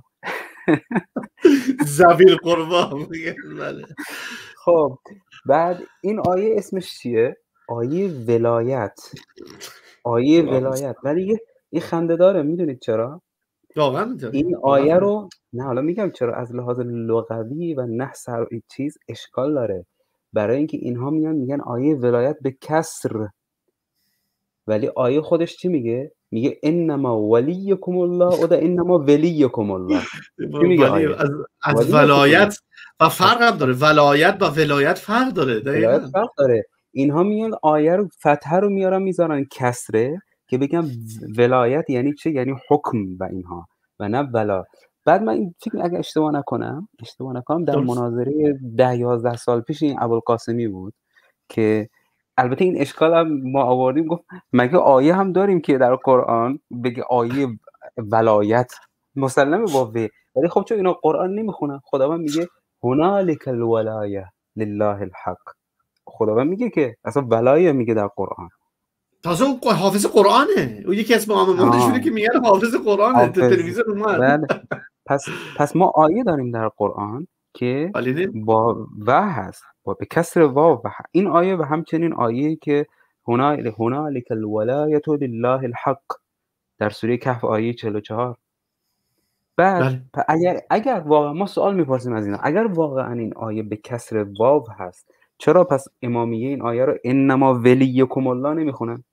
زبیل قربا. بله. خب بعد این آیه اسمش چیه؟ آیه ولایت. آیه ولایت. ولی یه این خنده داره. میدونید چرا؟ واقعا این آیه رو نه حالا میگم چرا، از لحاظ لغوی و نحو این چیز اشکال داره. برای اینکه اینها میان میگن آیه ولایت به کسر، ولی آیه خودش چی میگه؟ میگه انما ولیکم الله و ده انما ولیکم الله. چی میگه آیه؟ از, از ولایت و فرق هم داره. ولایت با ولایت فرق داره. ولایت فرق داره. اینها میان آیه رو فتحه رو میارن میذارن کسره که بگم ولایت یعنی چه؟ یعنی حکم و اینها و نه ولا. بعد من این فکر اگه اشتباه نکنم اشتباه نکنم در مناظره ده یازده سال پیش این ابوالقاسمی بود که البته این اشکال هم ما آوردیم، گفت مگه آیه هم داریم که در قرآن بگه آیه ولایت مسلمه با و، ولی خب چون اینا قرآن نمیخونن خداوند میگه هنالک الولایه لله الحق. خداوند میگه که اصلا ولایه میگه در قرآن. تازه اون حافظ قرآنه، اون یکی از معاملاتشونه که میگن حافظ قرآنه. تو تلویزیون اومد. پس پس ما آیه داریم در قرآن که با و هست، با به کسر واو. این آیه و همچنین آیه که هنالک الولایه لله الحق در سوره کهف آیه چهل و چهار. بعد اگر اگر واقعا ما سوال میپرسیم از اینا، اگر واقعا این آیه به کسر واو هست، چرا پس امامیه این آیه رو انما ولیکم الله نمیخونن؟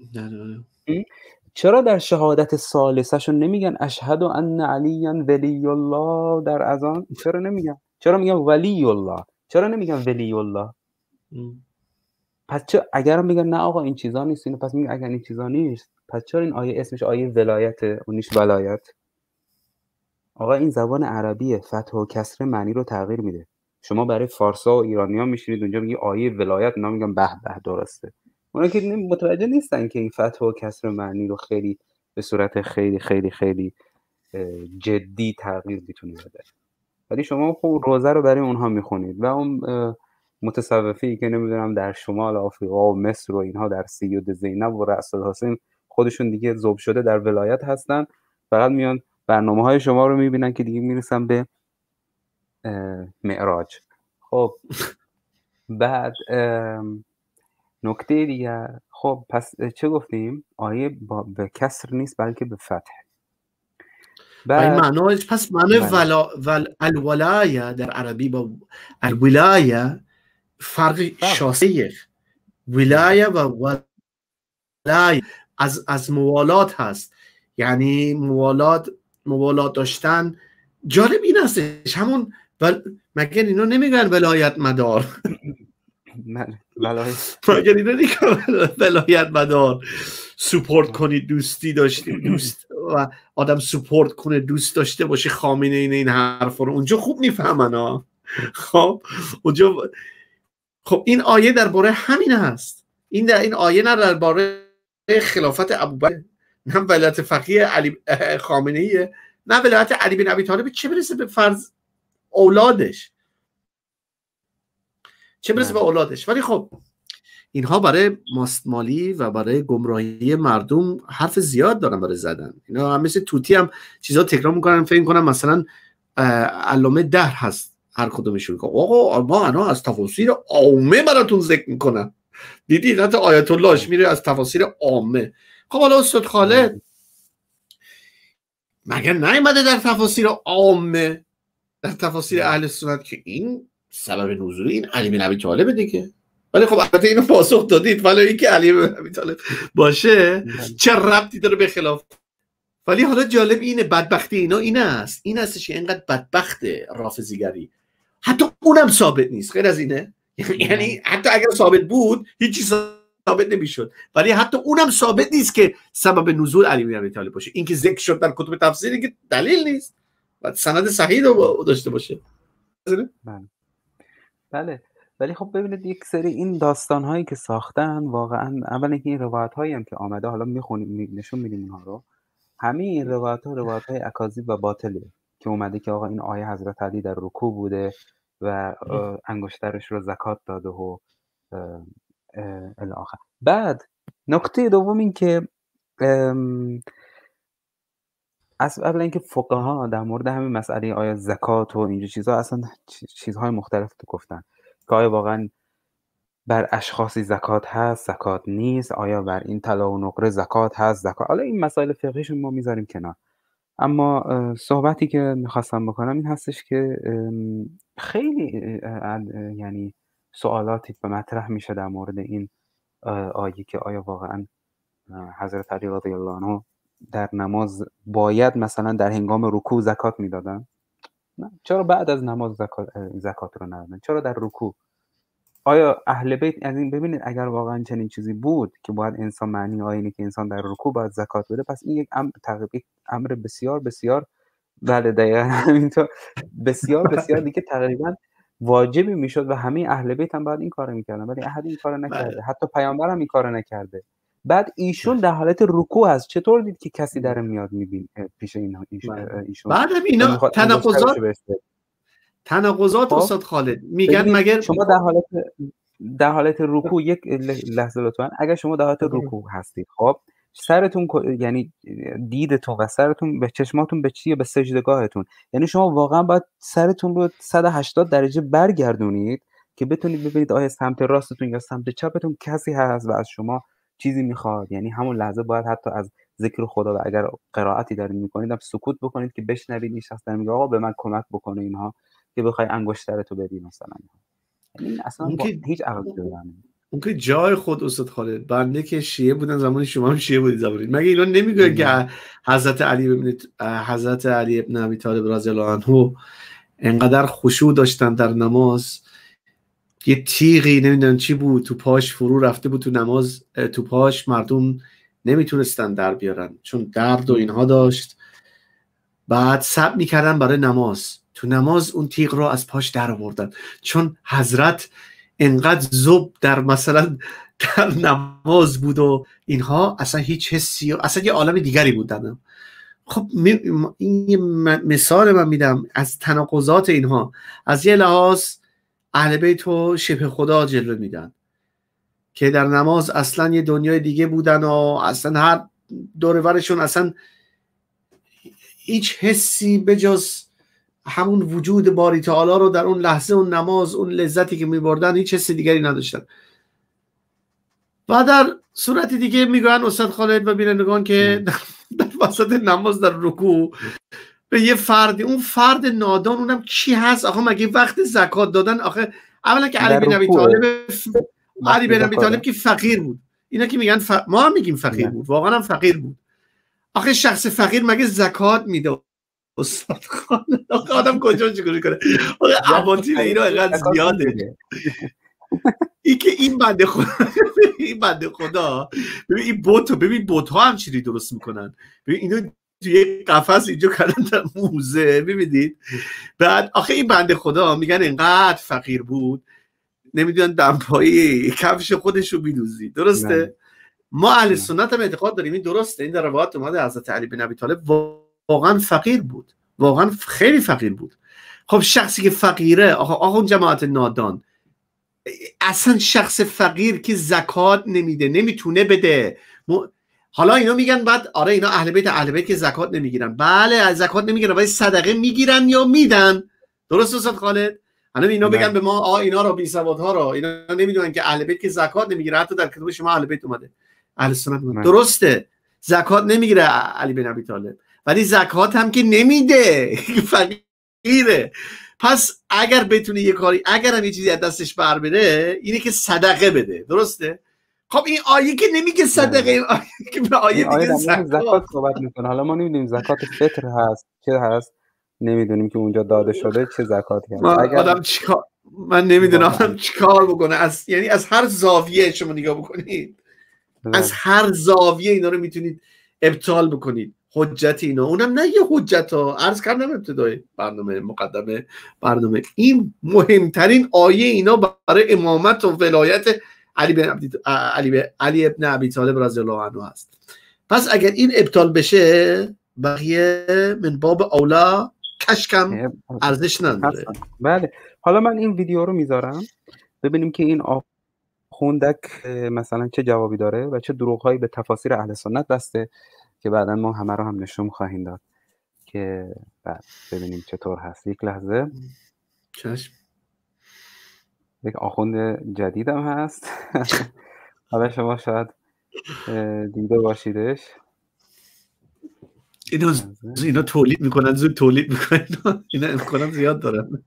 چرا در شهادت ثالثه‌شون نمیگن اشهد ان علی ولی الله در اذان؟ چرا نمیگن؟ چرا میگن ولی الله؟ چرا نمیگن ولی الله؟ پس چه اگر میگن نه آقا این چیزا نیست، اینو پس میگن اگر این چیزا نیست، پس چرا این آیه اسمش آیه ولایته و نیش ولایت؟ آقا این زبان عربیه، فتح و کسر معنی رو تغییر میده. شما برای فارسا و ایرانیان میشینید اونجا میگی آیه ولایت، اونا میگن به به درسته. اونا که متوجه نیستن که این فتح و کسر معنی رو خیلی به صورت خیلی خیلی خیلی جدی تغییر میتونه بده. ولی شما خب روزه رو برای اونها میخونید و اون متصوفی که نمیدونم در شمال آفریقا و مصر و اینها در سید زینب و رأس الحسین خودشون دیگه ذوب شده در ولایت هستن، فقط میان برنامه‌های شما رو میبینن که دیگه میرسن به معراج. خب بعد نکته دیگه، خب پس چه گفتیم؟ آیه با به کسر نیست بلکه به فتح. بعد معناش پس معنی ولا ول الولایه در عربی با الولایه فرق شاسعه. ولایه و ولایه از از موالات هست، یعنی موالات موالات داشتن. جالب این هستش همون ول... مگر اینا نمیگن ولایت مدار؟ ولایت مگر اینا نمیگن ولایت مدار؟ سپورت کنی، دوستی داشتی، دوست و آدم سپورت کنه، دوست داشته باشه. خامنه این این حرفا رو اونجا خوب میفهمن ها. خب اونجا خب این آیه درباره همین هست. این در این آیه نه درباره خلافت ابوبکر، نه ولایت فقیه علی خامنه ای، نه ولایت علی بن ابی طالب، چه برسه به فرض اولادش، چه برسه به اولادش. ولی خب اینها برای ماستمالی و برای گمراهی مردم حرف زیاد دارن برای زدن. اینا هم مثل توتی هم چیزا تکرار میکنن، فکر کنم مثلا علامه دهر هست هر کدومشون که آقا ما انا از تفاسیر عامه براتون ذکر میکنن. دیدید حتی آیت اللهش میره از تفاسیر عامه. خب حالا استاد خالد مگر نیامده در تفاسیر عامه، در تفاسیر اهل سنت که این سبب نزول این علی بن ابی طالب دیگه؟ ولی خب البته اینو پاسخ دادید، ولی اینکه علی بن ابی طالب باشه چه ربطی داره به خلاف؟ ولی حالا جالب اینه بدبختی اینا این است، این هستش که اینقدر بدبخت رافضیگری حتی اونم ثابت نیست. غیر از اینه، یعنی حتی اگر ثابت بود هیچی ثابت نمیشد، ولی حتی اونم ثابت نیست که سبب نزول علی بن ابی طالب باشه. این که ذکر شد در کتب تفسیری که دلیل نیست، بعد سند صحیح رو داشته باشه. بله ولی خب ببینید یک سری این داستان هایی که ساختن واقعا، اولا که این روایت هایی هم که آمده حالا میخونیم نشون میدیم اونها رو، همه این روایت ها روایت های اکاذیب و باطله که اومده که آقا این آیه حضرت علی در رکوع بوده و انگشترش رو زکات داده و الی آخر. بعد نکته دوم این که از قبل اینکه فقها در مورد همین مسئله آیا زکات و اینجور چیزها اصلا چیزهای مختلف تو گفتن که آیا واقعا بر اشخاصی زکات هست زکات نیست، آیا بر این طلا و نقره زکات هست زکات، حالا این مسائل فقهیشون ما میذاریم کنار. اما صحبتی که میخواستم بکنم این هستش که خیلی یعنی سوالاتی به مطرح میشه در مورد این آیه که آیا واقعا حضرت علی رضی الله عنه در نماز باید مثلا در هنگام رکوع زکات میدادن؟ نه. چرا بعد از نماز زکات زکات رو ندادن؟ چرا در رکوع؟ آیا اهل بیت از این ببینید اگر واقعا چنین چیزی بود که باید انسان معنی آیه اینه که انسان در رکوع باید زکات بده، پس این یک امر تقریبا امر بسیار بسیار بله دقیقاً همینطور بسیار بسیار دیگه تقریبا واجبی میشد و همه اهل بیت هم باید این کارو میکردن، ولی احد این کارو نکرده، حتی پیامبر هم این کارو نکرده. بعد ایشون در حالت رکوع هست، چطور دید که کسی در میاد میبین پیش این ایشون؟ بعد اینا تناقضات تناقضات استاد خالد میگن مگر شما در حالت در حالت رکوع یک لحظه لطفا، اگر شما در حالت رکوع هستید خب سرتون یعنی دیدتون و سرتون به چشماتون به چیه؟ به سجدگاهتون، یعنی شما واقعا باید سرتون رو صد و هشتاد درجه برگردونید که بتونید ببینید آیا سمت راستتون یا سمت چپتون کسی هست و از شما چیزی میخواد. یعنی همون لحظه باید حتی از ذکر خدا و اگر قرائتی دارید میکنید هم سکوت بکنید که بشنوید این شخص داره میگه آقا به من کمک بکنه اینها که بخوای انگشترتو بدی مثلا. یعنی اصلا با هیچ عقل ندارم. اون که جای خود استاد خالد، بنده که شیعه بودن زمان شما هم شیعه بودید زمانی، مگه اینا نمیگه که حضرت علی ببینید حضرت علی ابن ابی طالب رضی الله عنه انقدر خشوع داشتن در نماز، یه تیغی نمیدونم چی بود تو پاش فرو رفته بود تو نماز، تو پاش مردم نمیتونستن در بیارن چون درد و اینها داشت، بعد صبر میکردن برای نماز، تو نماز اون تیغ رو از پاش در آوردن چون حضرت انقدر زوب در مثلا در نماز بود و اینها، اصلا هیچ حسی اصلا یه عالم دیگری بودن. خب این یه مثال من میدم از تناقضات اینها. از یه لحاظ اهل بیت و شبه خدا جلوه میدن که در نماز اصلا یه دنیای دیگه بودن و اصلا هر دور ورشون اصلا هیچ حسی بجز همون وجود باری تعالی رو در اون لحظه اون نماز اون لذتی که میبردن هیچ حس دیگری نداشتن. و در صورت دیگه میگن استاد خالد و بینندگان که در وسط نماز در رکوع به یه فردی، اون فرد نادان اونم کی هست آخه؟ مگه وقت زکات دادن آخه؟ اولا که علی بن ابی طالب علی بن ابی طالب که فقیر بود، اینا که میگن ف... ما هم میگیم فقیر بود، واقعا هم فقیر بود. آخه شخص فقیر مگه زکات میده؟ استاد خالد آخه آدم کجا چیکار کنه؟ آخه اباطیل اینا اینقدر زیاده. این که این بنده خدا این بنده خدا ببین این بوتو ببین بوت‌ها هم چیزی درست میکنن، ببین اینو توی قفس اینجا کردن در موزه ببینید. بعد آخه این بنده خدا میگن انقدر فقیر بود نمیدونن دمپایی کفش خودش رو بیدوزی، درسته؟ نه. ما اهل سنت هم اعتقاد داریم این درسته، این در روایات اومده حضرت علی بن ابی طالب واقعا فقیر بود، واقعا خیلی فقیر بود. خب شخصی که فقیره آخه آخه اون جماعت نادان، اصلا شخص فقیر که زکات نمیده نمیتونه بده. حالا اینا میگن بعد آره اینا اهل بیت اهل بیت که زکات نمیگیرن، بله از زکات نمیگیرن ولی صدقه میگیرن یا میدن، درست استاد خالد؟ الان اینا بگن به ما آ اینا رو بی سوادها رو اینا نمیدونن که اهل بیت که زکات نمیگیره، حتی در کتاب شما اهل بیت اومده اهل سنت اومده. درسته زکات نمیگیره علی بن ابی طالب ولی زکات هم که نمیده فقیره. پس اگر بتونه یه کاری اگر هم یه چیزی از دستش بر بره اینه که صدقه بده، درسته؟ خب این آیه که نمیگه صدقه، این آیه که به آیه دیگه زکات صحبت میکنه. حالا ما نمیدونیم زکات فطر هست چه هست، نمیدونیم که اونجا داده شده چه زکاتی هست. اگر آدم چیکار من نمیدونم چیکار بکنه، از یعنی از هر زاویه شما نگاه بکنید از هر زاویه اینا رو میتونید ابطال بکنید. حجت اینا اونم نه یه حجت ها عرض کردم ابتدای برنامه مقدمه برنامه این مهمترین آیه اینا برای امامت و ولایت علی بن علی علی ابن ابی طالب رضی الله عنه هست. پس اگر این ابطال بشه بقیه من باب اولا کشکم ارزش نداره. بله حالا من این ویدیو رو میذارم ببینیم که این خوندک مثلا چه جوابی داره و چه دروغ‌هایی به تفاسیر اهل سنت بسته که بعدا ما همه رو هم نشون خواهیم داد که بعد ببینیم چطور هست. یک لحظه. چشم. یک آخوند جدیدم هست. حالا شما شاید دیده باشیدش. اینا اینا تولید میکنن، زود تولید میکنن. اینا امکانات زیاد دارن.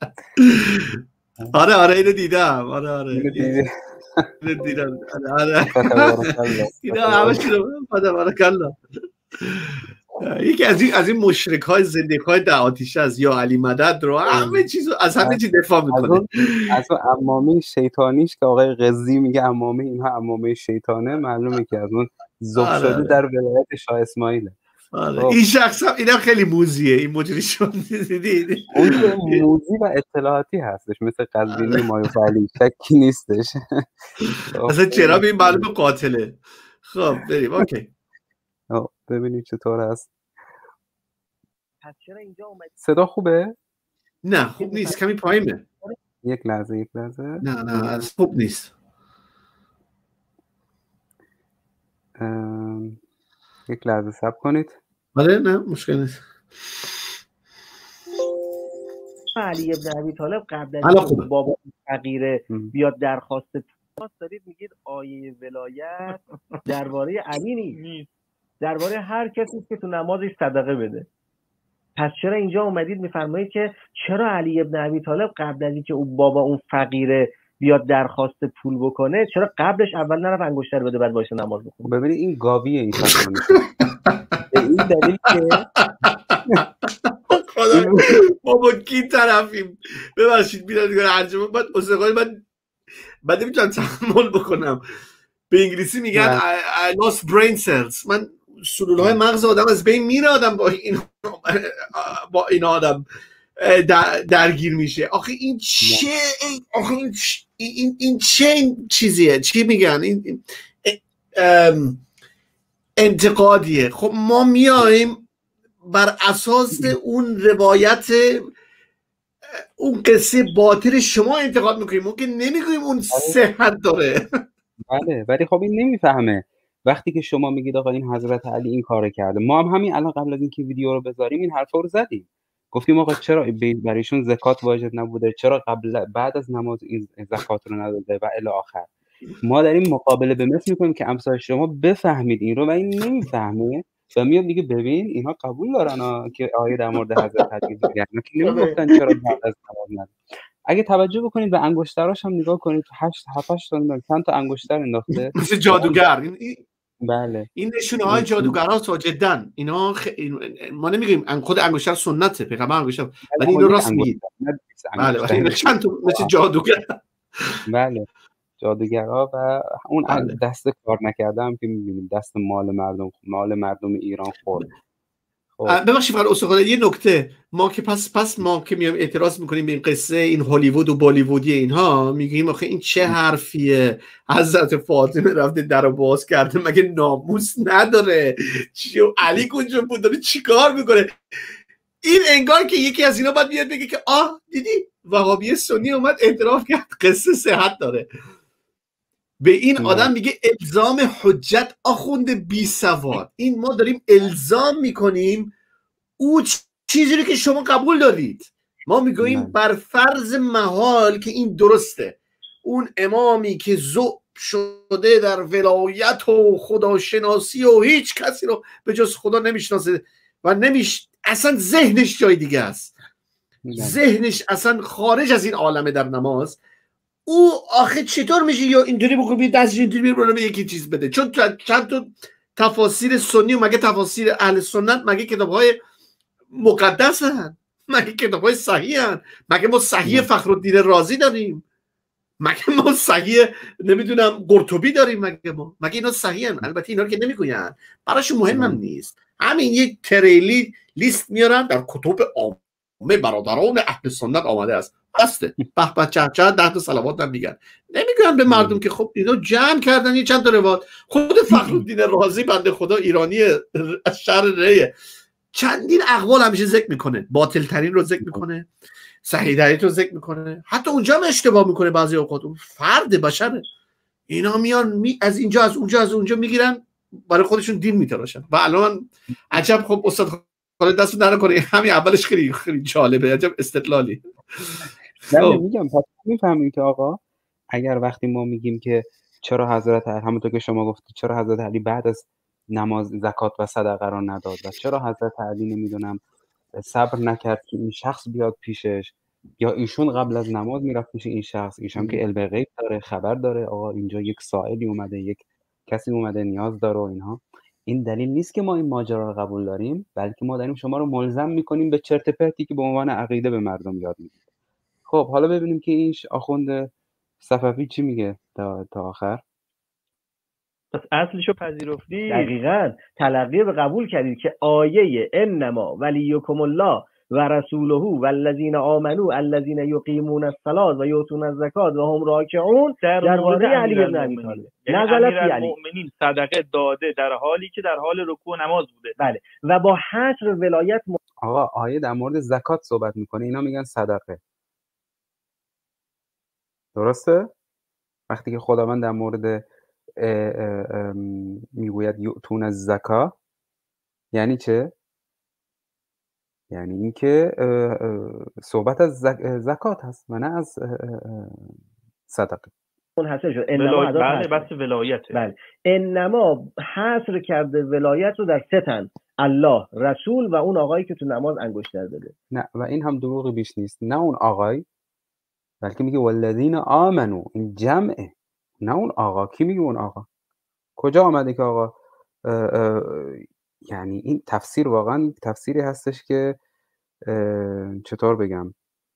آره آره اینو دیدم. آره آره اینو دیدم. آره اینا همش رو تبارک الله. یکی از این از این مشرک های زندیق های ده آتیشه از یا علی مدد رو همه چیزو از همه چی دفاع میکنه. از اون عمامه شیطانیش که آقای قزی میگه عمامه اینها عمامه شیطانه، معلومه که از اون ذوب شده در ولایت شاه اسماعیل. آره. این شخص هم اینم خیلی موزیه، این مجری شد دیدید اون موزی و اطلاعاتی هستش مثل قزوینی مایوف علی، شکی نیستش. اصلا چرا به این معلوم قاتله. خب بریم. اوکی ببینید چطور هست. صدا خوبه؟ نه خوب نیست، کمی پایینه. یک لحظه یک لحظه. نه نه از خوب نیست. ام... یک لحظه صبر کنید. آره نه مشکل نیست. علی ابن ابی طالب قبل از اینکه بابا فقیره بیاد درخواست پاس دارید میگید آیه ولایت درباره علی نیست، درباره هر کسی که تو نمازش صدقه بده. پس چرا اینجا اومدید میفرمایید که چرا علی ابن ابی طالب قبل از اینکه اون بابا اون فقیره بیاد درخواست پول بکنه، چرا قبلش اول نرفت انگشتر بده بعد باشه نماز بخونه؟ ببینید این گاویه این فتوانه. به این دلیل که خدا بابا کی طرفیم ببخشید بیاد دیگه ترجمه بعد موسیقی من بعد نمیتونم تحمل بکنم. به انگلیسی میگن I, I lost brain cells. من سلولهای مغز آدم از بین میره آدم با این با این آدم در درگیر میشه. آخه این چه آخه این این این چه چیزیه؟ چی میگن این انتقادیه. خب ما میایم بر اساس اون روایت اون قصه باطل شما انتقاد میکنیم، ما که نمیگوییم اون صحت داره. بله ولی خب این نمیفهمه. وقتی که شما میگید آقا این حضرت علی این کارو کرده، ما هم همین الان قبل از اینکه ویدیو رو بذاریم این حرفا رو زدیم، گفتیم آقا چرا برایشون زکات واجب نبوده، چرا قبل بعد از نماز این زکات رو نداده و الی آخر. ما داریم مقابله به مثل میکنیم که امثال شما بفهمید این رو و این نمیفهمه و میاد میگه ببین اینها قبول دارن که آیه در مورد حضرت علی میگن که نمیگفتن چرا بعد از نماز نداده. اگه توجه بکنید به انگشتراش هم نگاه کنید، هشت هفت تا چند تا انگشتر انداخته مثل جادوگر. این بله این نشونه های جادوگراست جدا. اینا خ... ما نمیگیم خود انگشتر سنته، پیغمبر انگشتر، ولی اینو راست میگید. بله ولی چند تا مثل جادوگر. بله جادوگرها و اون بله. دست کار نکردم که میبینیم دست مال مردم مال مردم ایران خورد. ببخشید فقط استخوان یه نکته، ما که پس پس ما که میایم اعتراض میکنیم به این قصه این هالیوود و بالیوودی اینها، میگیم آخه این چه حرفیه، حضرت فاطمه رفته درو باز کرده مگه ناموس نداره؟ چی علی کجا بود داره چیکار میکنه؟ این انگار که یکی از اینا باید بیاد بگه که آه دیدی وهابی سنی اومد اعتراف کرد قصه صحت داره. به این آدم میگه الزام حجت. آخوند بی سواد، این ما داریم الزام میکنیم او چیزی رو که شما قبول دارید. ما میگوییم بر فرض محال که این درسته، اون امامی که ذوب شده در ولایت و خداشناسی و هیچ کسی رو به جز خدا نمیشناسه و نمیش اصلا ذهنش جای دیگه است، ذهنش اصلا خارج از این عالمه در نماز، او آخه چطور میشه یا اینطوری بکنی دستش اینطوری برونه به یکی چیز بده؟ چون چند تا تفاسیر سنی و مگه تفاسیر اهل سنت مگه کتاب‌های مقدس هن؟ مگه کتاب‌های صحیح هن؟ مگه ما صحیح فخرالدین رازی داریم؟ مگه ما صحیح نمیدونم قرطبی داریم؟ مگه ما مگه اینا صحیح هن؟ البته اینا رو که نمیگوین، براشون مهم هم نیست، همین یک تریلی لیست میارن در کتب عامه برادران اهل سنت آمده است، بسته به به چه چه ده تا صلوات هم میگن، نمیگن به مردم که خب اینا جمع کردن یه چند تا روایت. خود فخرالدین رازی بنده خدا ایرانی از شهر ریه چندین اقوال همیشه ذکر میکنه، باطل ترین رو ذکر میکنه، صحیح ترین رو ذکر میکنه، حتی اونجا هم اشتباه میکنه بعضی اوقات، اون فرد بشره اینا میان می از اینجا از اونجا از اونجا میگیرن برای خودشون دین میتراشن. و الان عجب خب استاد خالد دستو در کنه، همین اولش خیلی خیلی جالبه، عجب استدلالی. نه میگم پس میفهمیم که آقا اگر وقتی ما میگیم که چرا حضرت علی، همونطور که شما گفتید، چرا حضرت علی بعد از نماز زکات و صدقه را نداد و چرا حضرت علی نمیدونم صبر نکرد که این شخص بیاد پیشش، یا ایشون قبل از نماز میرفت پیش این شخص، ایشون که علم غیب داره، خبر داره آقا اینجا یک سائلی اومده، یک کسی اومده نیاز داره و اینها. این دلیل نیست که ما این ماجرا رو قبول داریم، بلکه ما داریم شما رو ملزم میکنیم به چرت پرتی که به عنوان عقیده به مردم یاد میدیم. خب حالا ببینیم که این آخوند صفوی چی میگه تا, تا آخر. پس اصلشو پذیرفتی. دقیقاً تلقی به قبول کردید که آیه انما ولیکم الله و رسوله والذین آمنوا الذین یقیمون الصلاة و یؤتون الزکات و هم راکعون درباره علی بن ابی طالب نزلت فی علی. المؤمنین صدقه داده در حالی که در حال رکوع نماز بوده. بله و با حصر ولایت م... آقا آیه در مورد زکات صحبت میکنه، اینا میگن صدقه. درسته؟ وقتی که خداوند در مورد میگوید یؤتون الزکات یعنی چه؟ یعنی اینکه صحبت از زکات هست و نه از صدقه. منحصر شد. انما بله بس ولایته. بله انما حصر کرده ولایت رو در سه تن: الله، رسول و اون آقایی که تو نماز انگشت در داده. نه و این هم دروغ بیش نیست، نه اون آقای، بلکه میگه والذین آمنو، این جمعه، نه اون آقا. کی میگه اون آقا؟ کجا آمده که آقا؟ اه اه یعنی این تفسیر واقعا تفسیری هستش که چطور بگم،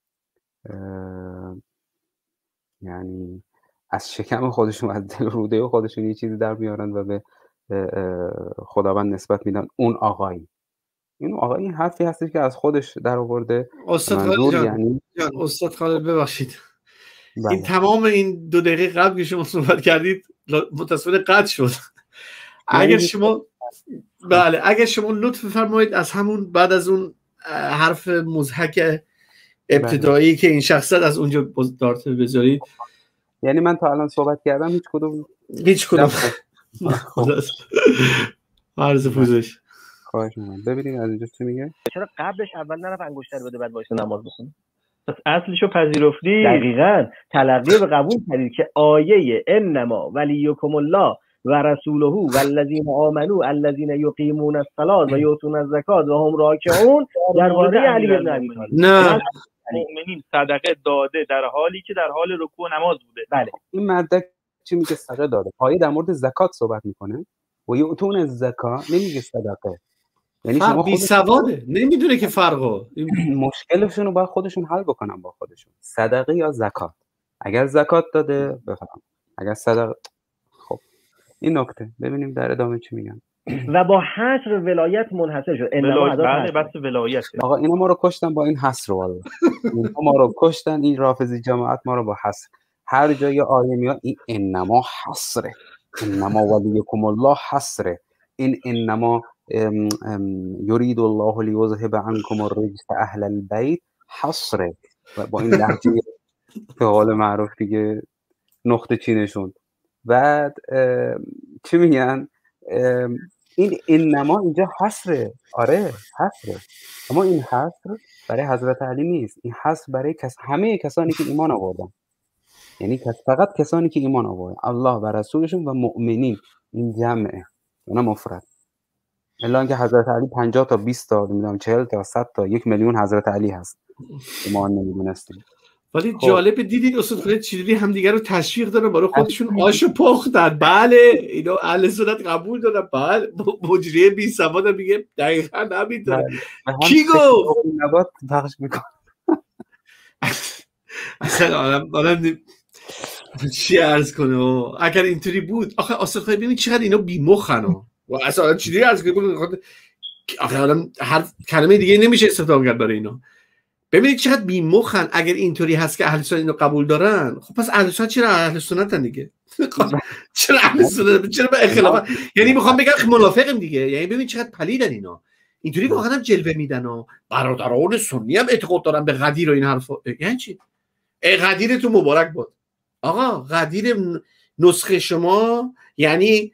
یعنی از شکم خودشون، از دل روده خودشون یه چیزی در میارن و به خداوند نسبت میدن اون آقایی. این آقایی این حرفی هستش که از خودش در آورده. استاد خالد جان، یعنی استاد خالد ببخشید بله. این تمام این دو دقیقه قبل که شما صحبت کردید متصل قطع شد. اگر شما بله اگر شما لطف فرمایید از همون بعد از اون حرف مضحک ابتدایی که این شخصیت از اونجا دارته بذارید. یعنی من تا الان صحبت کردم هیچ کدوم هیچ کدوم عرض پوزش. خواهش می‌کنم. ببینید از اینجا چی میگه. چرا قبلش اول نرفت انگشتر بده بعد وایس نماز بخونه؟ پس اصلشو پذیرفتی. دقیقاً تلقی به قبول کردید که آیه انما ولیکم الله و رسوله والذین آمنوا الذین یقیمون الصلاة و یؤتون الزکات و هم راکعون درباره علی بن ابی طالب. نه مؤمنین صدقه داده در حالی که در حال رکوع نماز بوده. بله این مدرک چی میگه؟ صدقه داده. آیه در مورد زکات صحبت میکنه و یؤتون الزکات، نمیگه صدقه. یعنی شما بی سواده نمیدونه که فرقو. مشکلشون رو باید خودشون حل بکنن با خودشون. صدقه یا زکات. اگر زکات داده بفهم، اگر صدقه. خب این نکته ببینیم در ادامه چی میگن. و با حصر ولایت منحصر شد. ولایت بله بس ولایت. آقا اینا ما رو کشتن با این حصر، والله اینا ما رو کشتن. این رافضی جماعت ما رو با حصر، هر جای آیه میاد این انما حصره، انما ولیکم الله حصره، این انما ام ام یرید الله لیذهب عنکم الرجس اهل البیت حصره. و با این لهجه به قول معروف دیگه نقطه چینشون. بعد چی میگن؟ این انما اینجا حصره. آره حصره، اما این حصر برای حضرت علی نیست، این حصر برای کس همه کسانی که ایمان آوردن، یعنی فقط کسانی که ایمان آوردن الله و رسولشون و مؤمنین. این جمعه، اونا مفرد. الا اینکه حضرت علی پنجاه تا بیست تا نمیدونم چهل تا صد تا یک میلیون حضرت علی هست ما نمیدونستیم. ولی جالب دیدید استاد خالد چجوری همدیگه رو تشویق دارن برای خودشون آشو پختن. بله اینا اهل سنت قبول دارن. بله مجریه بی سواد میگه دقیقاً نمیدونه. کی گفت نبات پخش میکنه. اصلا آدم آدم چی عرض کنه اگر اینطوری بود. آخه استاد خالد ببین چقدر اینا بی مخن و اصلا چجوری عرض کنه. آخه آدم هر کلمه دیگه نمیشه استفاده کرد برای اینا. ببینید چقدر بی‌مخن. اگر اینطوری هست که اهل سنت اینو قبول دارن، خب پس اهل سنت چرا اهل سنتن دیگه؟ چرا اهل سنت؟ چرا به اختلاف؟ یعنی میخوام بگم که منافقیم دیگه. یعنی ببین چقدر پلیدن اینا. اینطوری واقعا هم جلوه میدن و برادران سنی هم اعتقاد دارن به غدیر و این حرفا. یعنی چی؟ ای غدیر تو مبارک باد. آقا غدیر نسخه شما یعنی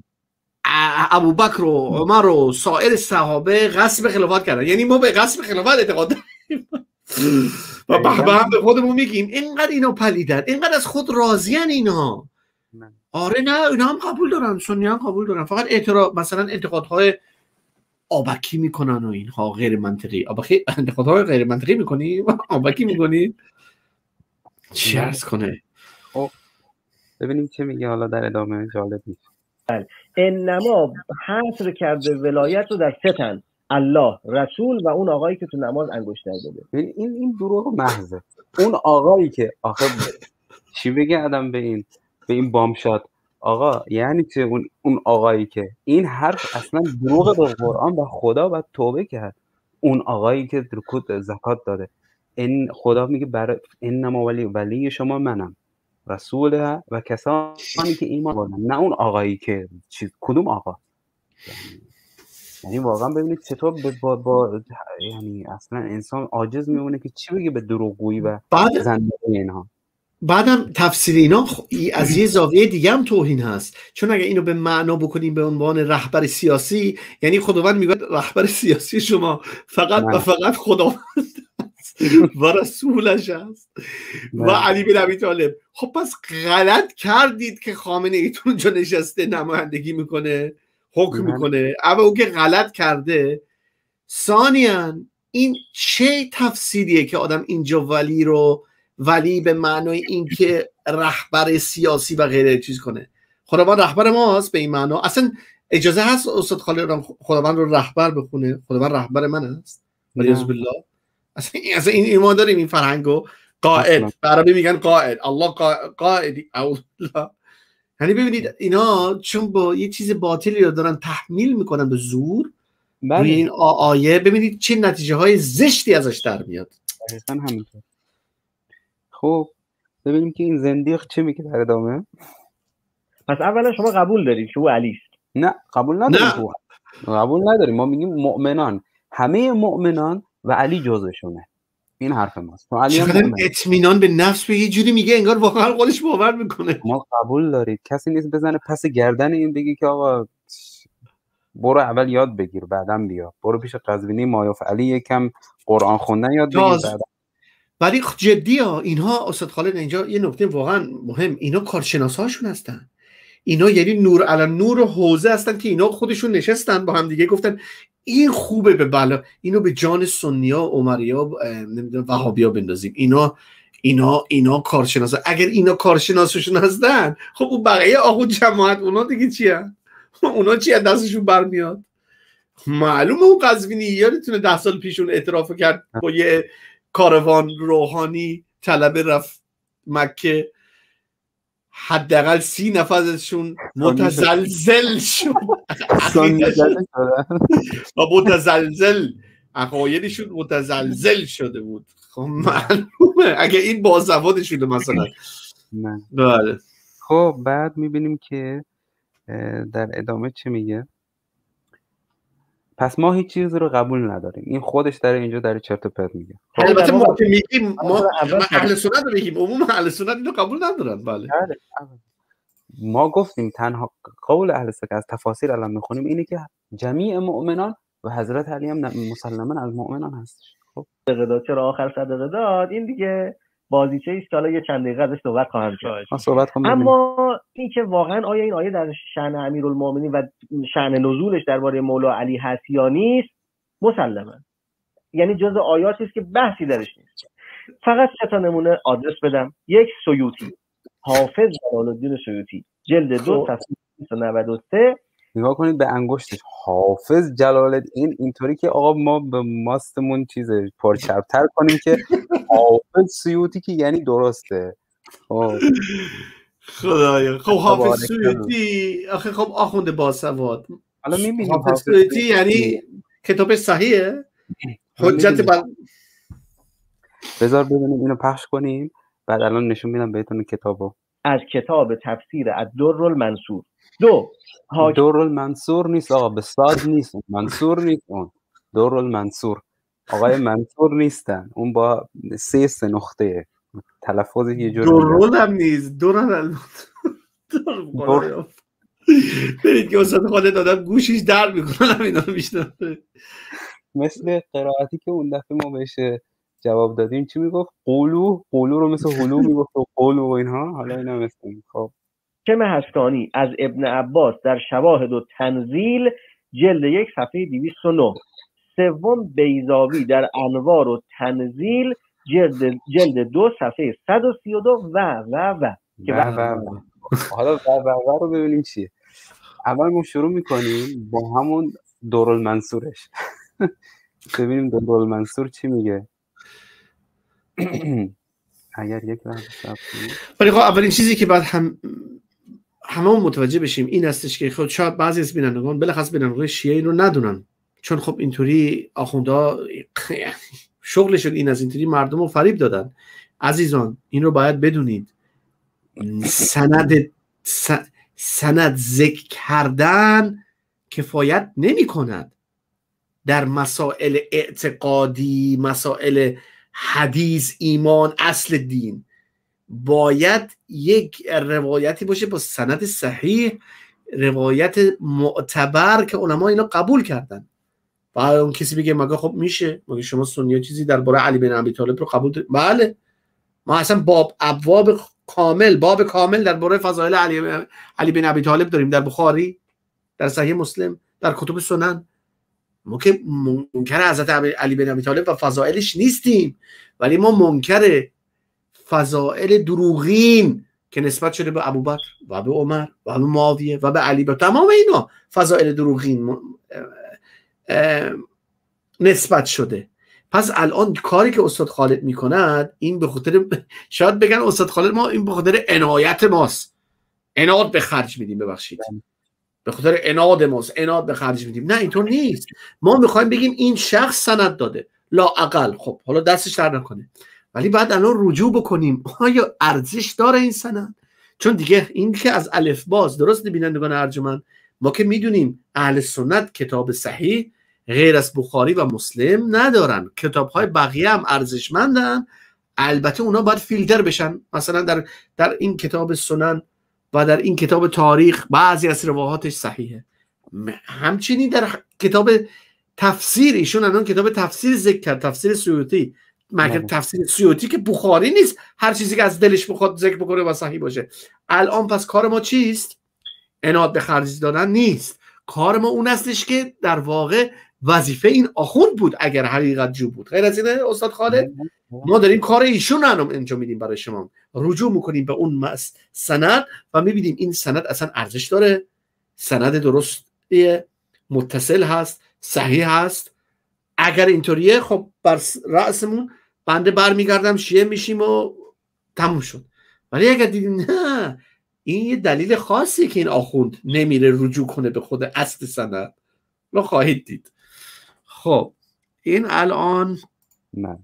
ابوبکر و عمر و سایر صحابه غصب خلافت کردن، یعنی ما به غصب خلافت اعتقاد داریم و به هم به خودمون میگیم اینقدر اینا پلیدن، اینقدر از خود راضیان اینا. آره نه اینا هم قبول دارن، سنی هم قبول دارن، فقط اعتراض مثلا انتقادهای آبکی میکنن و اینها غیر منطقی. آبکی انتقادهای غیر منطقی میکنی آبکی میکنی چی عرض کنه. ببینیم چه میگه حالا در ادامه. جالب نیست. انما حصر کرده ولایت رو در سه تن: الله، رسول و اون آقایی که تو نماز انگشت نزده. این این دروغ محضه. اون آقایی که آخه چی بگه آدم به این به این بامشاد آقا، یعنی چه اون اون آقایی که این حرف اصلا دروغ به قرآن و خدا و توبه کرد. اون آقایی که رکوع زکات داده، این خدا میگه برای انما ولی ولی شما منم، رسوله و کسانی که ایمان آوردن، نه اون آقایی که چیز کدوم آقا. یعنی, یعنی واقعا ببینید چطور با, با یعنی اصلا انسان عاجز میمونه که چی بگه به دروغگویی و زندگی اینها. بعدم تفسیر اینا از یه زاویه دیگه هم توهین هست، چون اگه اینو به معنا بکنیم به عنوان رهبر سیاسی، یعنی خداوند میگه رهبر سیاسی شما فقط و فقط خداوند و رسولش هست و علی بن ابی طالب. خب پس غلط کردید که خامنه ایتون اونجا نشسته نمایندگی میکنه، حکم میکنه. اما اون که غلط کرده. ثانیاً این چه تفسیریه که آدم اینجا ولی رو ولی به معنای این که رهبر سیاسی و غیره چیز کنه؟ خداوند رهبر ماست به این معنا؟ اصلا اجازه هست استاد خالد خداوند رو رهبر بخونه؟ خداوند رهبر من است ولیعوذ بالله. اصلا اصلا این ایمان داریم این فرهنگو؟ قائد، به عربی میگن قائد، الله قائد او الله. یعنی ببینید اینا چون با یه چیز باطلی رو دارن تحمیل میکنن به زور روی این آیه، ببینید چه نتیجه های زشتی ازش در میاد. اصلا همینطور. خب ببینیم که این زندیق چه میگه در ادامه. پس اولا شما قبول دارید که او علی است؟ نه قبول نداریم. نه. قبول نداریم. ما میگیم مؤمنان، همه مؤمنان و علی جزشونه. این حرف ماست. علی هم اطمینان به نفس به یه جوری میگه انگار واقعا خودش باور میکنه. ما قبول دارید. کسی نیست بزنه پس گردن این بگی که آقا برو اول یاد بگیر بعدم بیا، برو پیش قزوینی مایاف علی یکم قرآن خوندن یاد بگیر بعد. ولی جدی ها اینها استاد خالد اینجا یه نکته واقعا مهم، اینا کارشناساشون هستن. اینا یعنی نور علی نور حوزه هستن که اینا خودشون نشستن با هم دیگه گفتن این خوبه به بالا اینو به جان سنیا عمریا نمیدونم وهابیا بندازیم. اینا اینا اینا کارشناسا. اگر اینا کارشناسشون هستن خب اون بقیه آخو جماعت اونا دیگه چیه؟ اونا چی از دستشون برمیاد؟ معلومه اون قزوینی یادتونه ده سال پیشون اعتراف کرد با یه کاروان روحانی طلبه رفت مکه، حداقل سی نفرشون متزلزل شد و متزلزل عقایدشون متزلزل شده بود. خب معلومه اگه این بازواد شده مثلا. بله. خب بعد میبینیم که در ادامه چه میگه. پس ما هیچ چیزی رو قبول نداریم. این خودش در اینجا در چرت و پرت میگه. البته ما که میگیم ما اهل سنت رو میگیم، عموم اهل سنت اینو قبول ندارن. بله. ما گفتیم تنها قول اهل سنت از تفاسیر الان میخونیم اینه که جمیع مؤمنان و حضرت علی هم مسلماً از مؤمنان هستش. خب صدقه چرا آخر صدقه داد؟ این دیگه بازیچه ایست که حالا یه چند دقیقه ازش صحبت خواهم کرد. صحبت کنم. اما این که واقعا آیا این آیه در شأن امیرالمومنین و شأن نزولش درباره مولا علی هست یا نیست، مسلماً یعنی جزء آیاتی است که بحثی درش نیست. فقط سه تا نمونه آدرس بدم. یک، سیوطی، حافظ جلال‌الدین سیوطی، جلد دو صفحه دویست و نود و سه. نگاه کنید به انگشتش حافظ جلال‌الدین، اینطوری که آقا ما به ماستمون چیزه پرچرتر کنیم که حافظ سیوطی که یعنی درسته. خب خدایا خب حافظ سیوطی آخه خب آخونده باسواد. حالا می‌بینیم حافظ سیوطی یعنی کتابش صحیحه؟ حجت بر بذار ببینیم اینو پخش کنیم بعد الان نشون میدم بهتون کتابو. از کتاب تفسیر الدر المنصور. دو در المنصور نیست آقا، به صاد نیست، منصور نیست، اون در المنصور آقای منصور نیستن، اون با سه سه نقطه تلفظ یه جوری. درول هم نیست، درول برید که استاد خالد دادم گوشیش در میکنم اینا رو میشنوه. مثل قرائتی که اون دفعه ما بهش جواب دادیم چی میگفت؟ قولو قولو رو مثل هلو میگفت و قولو و اینها. حالا اینا مثل خب حاکم هستانی از ابن عباس در شواهد و تنزیل جلد یک صفحه دویست و نه. سوم بیضاوی در انوار و تنزیل جلد جلد دو صفحه صد و سی و دو و و و که و و و حالا و و و رو ببینیم چیه. اول ما شروع میکنیم با همون دورالمنصورش. ببینیم دورالمنصور چی میگه. اگر یک لحظه ولی خب اولین چیزی که بعد هم هممون متوجه بشیم این هستش که خود شاید بعضی از بینندگان بلخص بینندگان شیعه این رو ندونن، چون خب اینطوری آخوندا شغلشون این از اینطوری مردم رو فریب دادن. عزیزان این رو باید بدونید، سند سند ذکر کردن کفایت نمی کند در مسائل اعتقادی، مسائل حدیث، ایمان، اصل دین. باید یک روایتی باشه با سند صحیح، روایت معتبر که علما اینا قبول کردن. بعد اون کسی بگه مگه خب میشه، مگه شما سنی‌ها چیزی درباره علی بن ابی طالب رو قبول دارید؟ بله، ما اصلا باب ابواب کامل باب کامل درباره فضایل علی علی بن ابی طالب داریم، در بخاری، در صحیح مسلم، در کتب سنن. ما که منکر حضرت علی بن ابی طالب و فضائلش نیستیم، ولی ما منکر فضائل دروغین که نسبت شده به ابوبکر و به عمر و به معاویه و به علی، به تمام اینا فضائل دروغین نسبت شده. پس الان کاری که استاد خالد میکند این به خاطر، شاید بگن استاد خالد ما این به خاطر عنایت ماست، عناد به خرج میدیم، ببخشید به خاطر عناد ماست، عناد به خرج میدیم. نه اینطور نیست. ما میخوایم بگیم این شخص سند داده لا اقل، خب حالا دستش در نکنه، ولی بعد الان رجوع بکنیم آیا ارزش داره این سند؟ چون دیگه این که از الف باز، درست بینندگان ارجمند، ما که میدونیم اهل سنت کتاب صحیح غیر از بخاری و مسلم ندارن، کتاب‌های بقیه هم ارزشمندن، البته اونا باید فیلتر بشن. مثلا در در این کتاب سنن و در این کتاب تاریخ بعضی از روایاتش صحیحه. همچنین در کتاب تفسیر، ایشون الان کتاب تفسیر ذکر کرد، تفسیر سیوطی، مگر تفسیر سیوطی که بخاری نیست، هر چیزی که از دلش بخواد ذکر بکنه و صحیح باشه. الان پس کار ما چیست؟ عناد به خرج دادن نیست. کار ما اون هستش که در واقع وظیفه این آخوند بود اگر حقیقت جو بود. غیر از اینه استاد خالد، ما داریم کار ایشون رو انجام میدیم برای شما، رجوع میکنیم به اون سند و میبینیم این سند اصلا ارزش داره، سند درستیه، متصل هست، صحیح هست. اگر اینطوریه خب بر رأسمون بنده برمیگردم شیعه میشیم و تموم شد. ولی اگر دیدیم نه، این یه دلیل خاصی که این آخوند نمیره رجوع کنه به خود اصل سند، رو خواهید دید. خب این الان من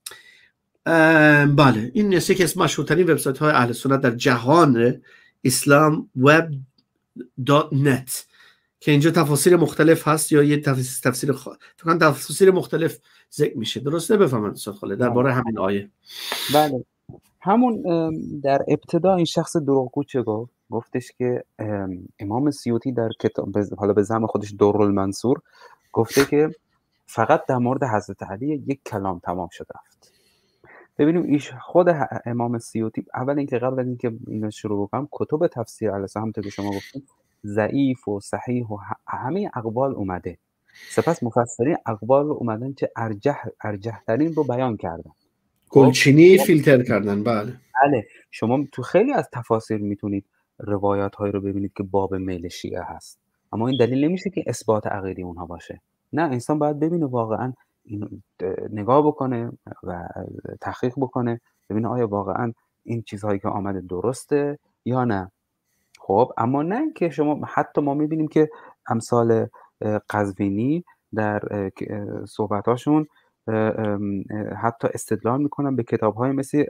بله این یکی از مشهورترین وبسایت های اهل سنت در جهان، اسلام وب دات نت، که اینجا تفاسیر مختلف هست یا یه تفسیر تفسیر خ... فکر تفاسیر مختلف ذکر میشه. درسته؟ بفهمید استاد خالد درباره همین آیه. بله همون در ابتدا این شخص دروغگو چه گفت؟ گفتش که امام سیوطی در کتاب، حالا به زعم خودش دورالمنصور، گفته که فقط در مورد حضرت علی یک کلام تمام شد رفت. ببینیم ایش خود امام سیوطی، اول اینکه قبل از اینکه اینو شروع بکنم، کتب تفسیر علیه همونطور که شما گفتید ضعیف و صحیح و همه اقوال اومده، سپس مفسرین اقوال رو اومدن که ارجح ارجح ترین رو بیان کردن، گلچینی فیلتر کردن. بله بله شما تو خیلی از تفاسیر میتونید روایات هایی رو ببینید که باب میل شیعه هست، اما این دلیل نمیشه که اثبات عقیده اونها باشه. نه، انسان باید ببینه، واقعا نگاه بکنه و تحقیق بکنه، ببینه آیا واقعا این چیزهایی که آمده درسته یا نه. خب اما نه که شما، حتی ما میبینیم که امثال قزوینی در صحبتاشون حتی استدلال میکنن به کتاب‌های مثل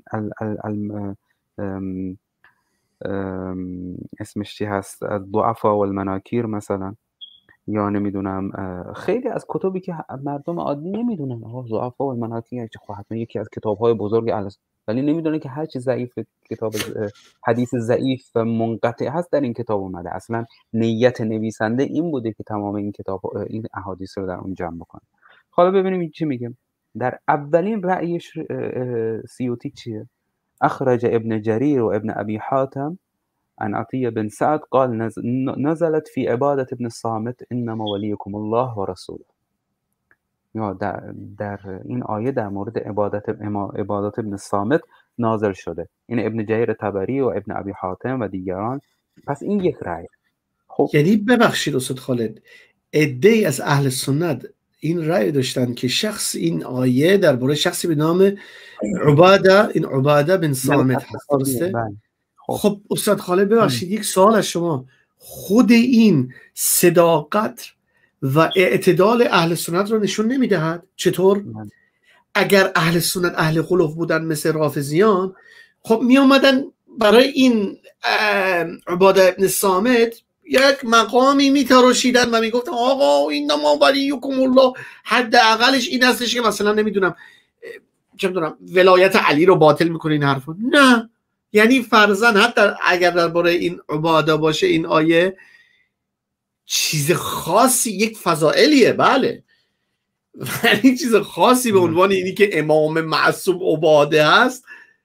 اسمش چی هست، ضعفا و المناکیر مثلا، یا نمیدونم خیلی از کتابی که مردم عادی نمیدونن آقا ضعفا و المناکیر چه، خب حتما یکی از کتاب‌های بزرگ ولی نمیدونه که هر چی ضعیف کتاب حدیث ضعیف و منقطع هست در این کتاب اومده. اصلا نیت نویسنده این بوده که تمام این کتاب این احادیث رو در اون جمع بکنه. حالا ببینیم این چی میگه. در اولین رأیش سیوطی چیه؟ اخرج ابن جریر و ابن ابی حاتم عن عطیه بن سعد قال نزلت في عبادة ابن الصامت انما وليكم الله و رسوله. یا در, در این آیه در مورد عبادت عبادت ابن الصامت نازل شده. این ابن جریر طبری و ابن ابی حاتم و دیگران. پس این یک رأی. خب یعنی ببخشید استاد خالد، عده‌ای از اهل سنت این رأی داشتن که شخص این آیه درباره شخصی به نام عباده این عباده بن صامت هست، درسته؟ خب استاد خالد ببخشید یک سوال از شما، خود این صداقت و اعتدال اهل سنت رو نشون نمیدهد؟ چطور؟ من. اگر اهل سنت اهل خلف بودن مثل رافضیان، خب می اومدن برای این عباده ابن صامت یک مقامی میتراشیدن و میگفتن آقا این ما ولیکم الله، حداقلش این هستش که مثلا نمیدونم چه میدونم ولایت علی رو باطل میکنه این حرفو. نه، یعنی فرضاً حتی اگر درباره این عباده باشه این آیه چیز خاصی، یک فضائلیه، بله، ولی چیز خاصی به عنوان اینی که امام معصوم عباده هست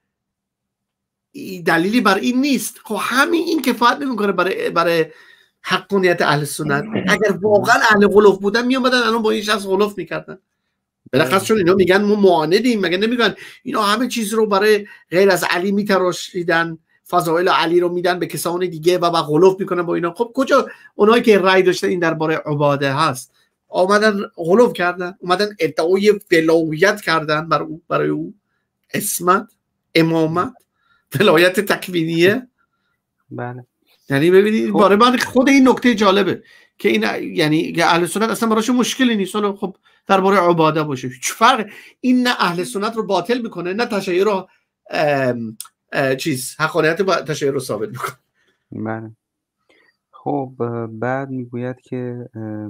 دلیلی بر این نیست. خب همین این کفایت نمیکنه برای برای حقانیت اهل سنت. اگر واقعا اهل خلف بودن می اومدن الان با این شخص خلف میکردن. بالاخره چون اینا میگن ما معاندیم، مگه نمیگن اینا همه چیز رو برای غیر از علی میتراشیدن، فضائل علی رو میدن به کسان دیگه و با خلف میکنن با اینا. خب کجا اونایی که رأی داشتن این درباره عباده هست آمدن خلف کردن، اومدن ادعای ولایت کردن برای او، برای او اسمت، امامت، ولایت تکوینیه. بله. یعنی ببینید برای من خود این نکته جالبه که این یعنی اهل سنت اصلا براش مشکلی نیست خب درباره عباده باشه. چه فرق این؟ نه اهل سنت رو باطل میکنه، نه تشیع رو ام ام چیز حقانیت تشیع رو ثابت میکنه. بله. خب بعد میگوید که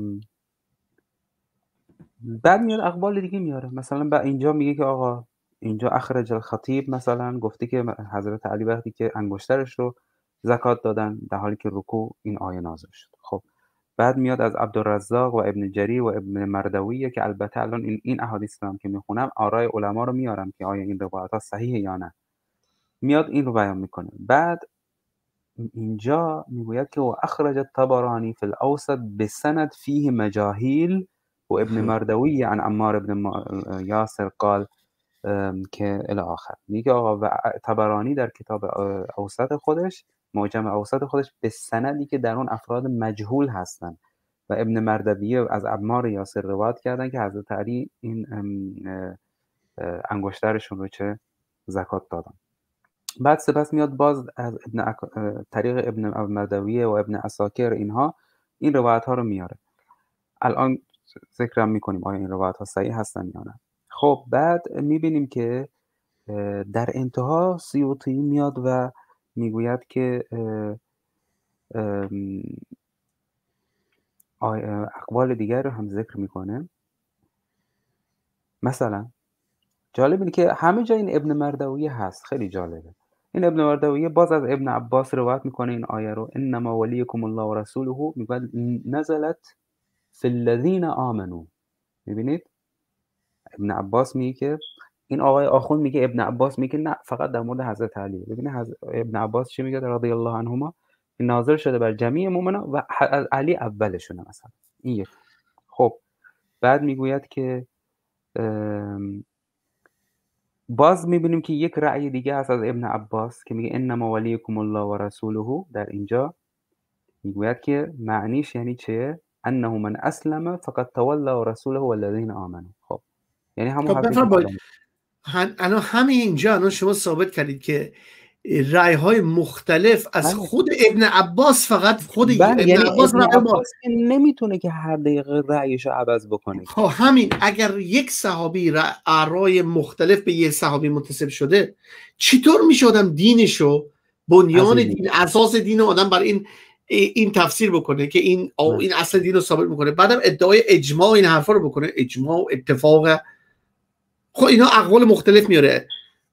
بعد میاد اقوال دیگه میاره. مثلا بعد اینجا میگه که آقا اینجا اخرج الخطیب مثلا گفته که حضرت علی وقتی که انگشترش رو زکات دادن در حالی که رکوع این آیه نازل شد. خب بعد میاد از عبدالرزاق و ابن جریر و ابن مردویه که البته الان این این احادیث هم که میخونم آرای علما رو میارم که آیا این روایت ها صحیحه یا نه. میاد این رو بیان میکنه. بعد اینجا میگوید که و اخرج الطبرانی فی الاوسط بسند فیه مجاهیل و ابن مردوی عن عمار ابن یاسر قال که الی آخر. میگه آقا و طبرانی در کتاب اوسط خودش، معجم اوسط خودش، به سندی که در اون افراد مجهول هستن و ابن مردویه از عمار یاسر روایت کردن که حضرت علی این انگشترشون رو چه زکات دادن. بعد سپس میاد باز از ابن اک... طریق ابن مردویه و ابن عساکر اینها این روایت ها رو میاره. الان ذکرم میکنیم آیا این روایت ها صحیح هستن یا نه. خب بعد میبینیم که در انتها سیوطی میاد و میگوید که اقوال دیگر رو هم ذکر میکنه. مثلا جالب اینه که همه جا این ابن مردویه هست. خیلی جالبه. این ابن مردویه باز از ابن عباس روایت میکنه این آیه رو انما ولیکم الله و رسوله، میگه نزلت فی الذین آمنوا. میبینید ابن عباس میگه که این آقای آخوند میگه ابن عباس میگه نه فقط در مورد حضرت علی. ببینید حضرت ابن عباس چی میگه رضی الله عنهما، این نازل شده بر جمیع مؤمنان و علی اولشونه مثلا. این یک. خب بعد میگوید که باز میبینیم که یک رأی دیگه هست از ابن عباس که میگه انما ولیکم الله و رسوله. در اینجا میگوید که معنیش یعنی چه؟ انه من اسلم فقد تولى رسوله والذین آمنوا. خب یعنی همون حرفی الان همین اینجا الان شما ثابت کردید که رأی های مختلف از خود ابن عباس، فقط خود ابن یعنی عباس, ابن عباس نمیتونه که هر دقیقه رأیشو عوض بکنه. خب همین اگر یک صحابی رأی مختلف به یک صحابی منتسب شده، چطور میشه آدم دینشو، بنیان دین، اساس دین آدم بر این این تفسیر بکنه که این او این اصل دین رو ثابت میکنه، بعدم ادعای اجماع این حرفا رو بکنه، اجماع اتفاق. خب اینا اقوال مختلف میاره.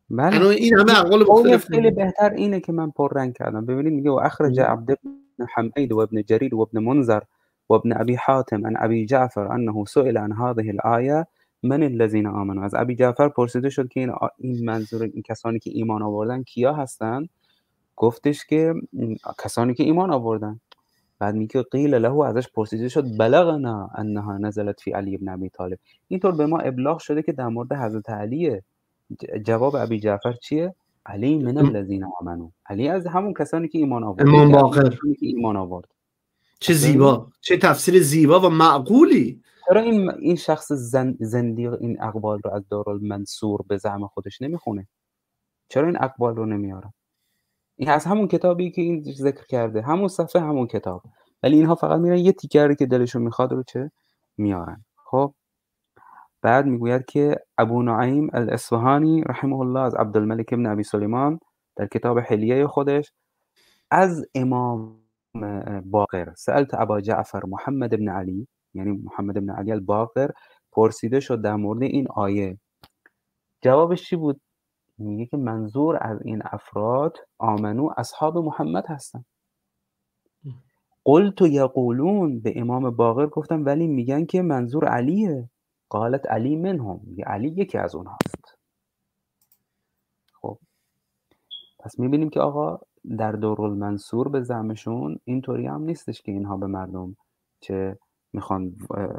بله این همه اقوال مختلف خیلی بهتر اینه که من پررنگ کردم. ببینید میگه و اخرج عبد بن حمید و ابن جریر و ابن منذر و ابن ابي حاتم عن ابي جعفر انه سئل عن هذه الايه من الذين آمنوا. از ابی جعفر پرسیده شد که این این منظور این کسانی که ایمان آوردن کیا هستن؟ گفتش که کسانی که ایمان آوردن. بعد میگه قیل له، ازش پرسیده شد بلغنا انها نزلت فی علی بن ابی طالب. اینطور به ما ابلاغ شده که در مورد حضرت علیه. جواب ابی جعفر چیه؟ علی من الذین آمنوا، علی از همون کسانی که ایمان آورد. امام باقر که ایمان آورد. چه زیبا، چه تفسیر زیبا و معقولی. چرا این این شخص زن زندیق این اقوال رو از دارالمنصور به زعم خودش نمیخونه؟ چرا این اقوال رو نمیاره؟ این از همون کتابی که این ذکر کرده، همون صفحه همون کتاب، ولی اینها فقط میرن یه تیکری که دلشون میخواد رو چه میارن. خب بعد میگوید که ابو نعیم الاصفهانی رحمه الله از عبدالملک ابن ابی سلیمان در کتاب حلیه خودش از امام باقر سألت ابا جعفر محمد ابن علی، یعنی محمد ابن علی الباقر، پرسیده شد در مورد این آیه. جوابش چی بود؟ میگه که منظور از این افراد آمنو اصحاب محمد هستن. قلت یقولون، به امام باقر گفتم ولی میگن که منظور علیه. قالت علی منهم، میگه علی یکی از اونهاست. خب پس میبینیم که آقا در دارالمنصور به زعمشون اینطوری هم نیستش که اینها به مردم چه میخوان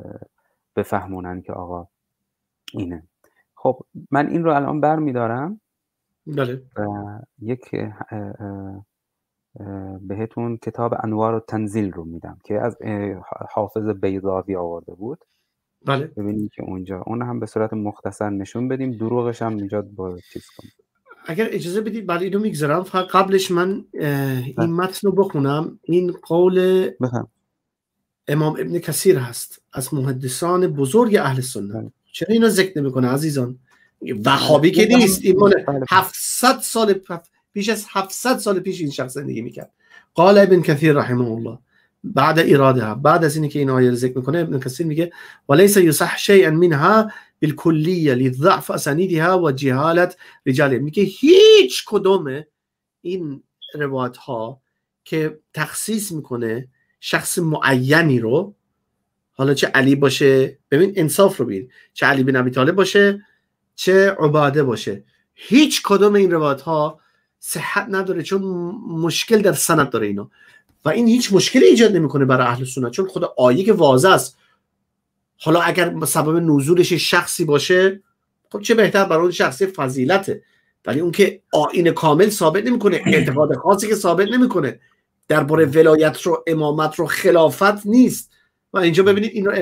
بفهمونن که آقا اینه. خب من این رو الان بر میدارم. بله. و یک اه اه اه بهتون کتاب انوار التنزیل رو میدم که از حافظ بیضاوی آورده بود. بله. ببینید که اونجا اون هم به صورت مختصر نشون بدیم، دروغش هم اینجا با چیز کنیم. اگر اجازه بدید بله اینو میگذارم، فقط قبلش من این متن رو بخونم. این قول بخم. امام ابن کثیر هست از محدثان بزرگ اهل سنت. چرا اینا ذکر نمیکنه عزیزان؟ وهابی که نیست، این مال هفتصد سال پیش از هفتصد سال پیش این شخص زندگی میکرد. قال ابن کثیر رحمه الله بعد ایرادها، بعد از اینی که این آیه رو ذکر میکنه، ابن کثیر میگه وليس يصح شيئا منها بالكليه لضعف اسانيدها و جهالت رجال. میگه هیچ کدوم این روایت ها که تخصیص میکنه شخص معینی رو، حالا چه علی باشه، ببین انصاف رو ببین، چه علی بن ابی طالب باشه چه عباده باشه، هیچ کدوم این روایت ها صحت نداره، چون مشکل در سند داره اینا. و این هیچ مشکلی ایجاد نمیکنه برای اهل سنت، چون خدا آیه که واضح است. حالا اگر سبب نزولش شخصی باشه، خب چه بهتر برای اون شخصی فضیلته، ولی اون که آیین کامل ثابت نمیکنه، اعتقاد خاصی که ثابت نمیکنه، درباره ولایت رو، امامت رو، خلافت نیست. و اینجا ببینید اینو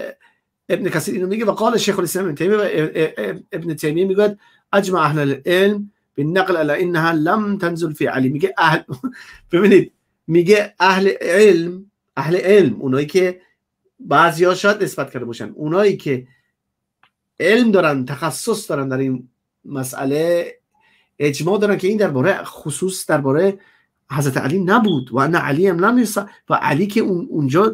ابن کثیر اینو میگه و قال شیخ الاسلام ابن تیمیه، و ابن تیمیه میگه اجمع اهل العلم بالنقل على انها لم تنزل في علی. میگه اهل ببینید میگه اهل علم، اهل علم اونایی که بعضیا شاید نسبت کرده باشن، اونایی که علم دارن، تخصص دارن در این مسئله، اجماع دارن که این درباره خصوص درباره حضرت علی نبود و ان علی هم لم یصح، و علی که اون اونجا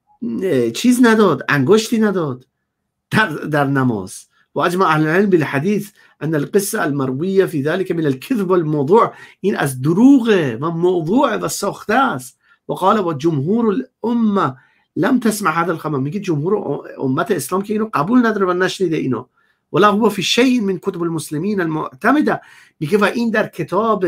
چیز نداد، انگشتی نداد در در نماز. و اجمع اهل العلم بالحديث ان القصه المرويه في ذلك من الكذب والموضوع، این از دروغه و موضوع و ساخته است. و قال و جمهور الامه لم تسمع هذا الخبر، میگه جمهور امت اسلام که اینو قبول نداره و نشنیده اینو. ولا هو في شيء من كتب المسلمين المعتمده، میگه و این در کتاب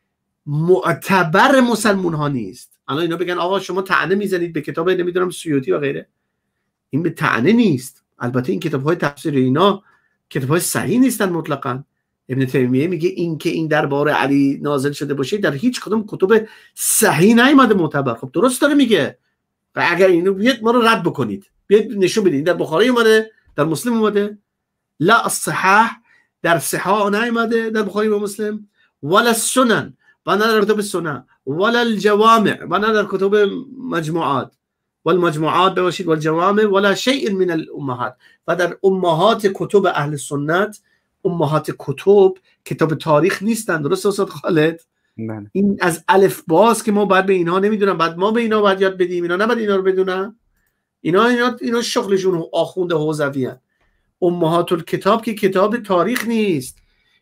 معتبر مسلمان ها نیست. الان اینا بگن آقا شما طعنه میزنید به کتاب نمیدونم سیوطی و غیره، این به طعنه نیست. البته این کتاب های تفسیر اینا کتاب های صحیح نیستن مطلقا. ابن تیمیه میگه این که این درباره علی نازل شده باشه در هیچ کدوم کتب صحیح نیامده معتبر. خب درست داره میگه، و اگر اینو بیاد ما رو رد بکنید، بیاد نشون بدید در بخاری اومده، در مسلم اومده، لا الصحاح در صحاح نیامده در بخاری و مسلم، ولا السنن و نه در کتب سنن، ولا الجوامع و نه در کتب مجموعات، والمجموعات بباشید والجوامع، ولا شيء من الامهات و در امهات کتب اهل سنت. امهات کتب کتاب تاریخ نیستن، درست استاد خالد؟ من. این از الف باز که ما بعد به اینها نمیدونم، بعد ما به اینا باید یاد بدیم، اینا نباید اینا رو بدونن. اینا اینا اینا شغلشون آخوند حوزوی ان. امهات الکتاب که کتاب تاریخ نیست،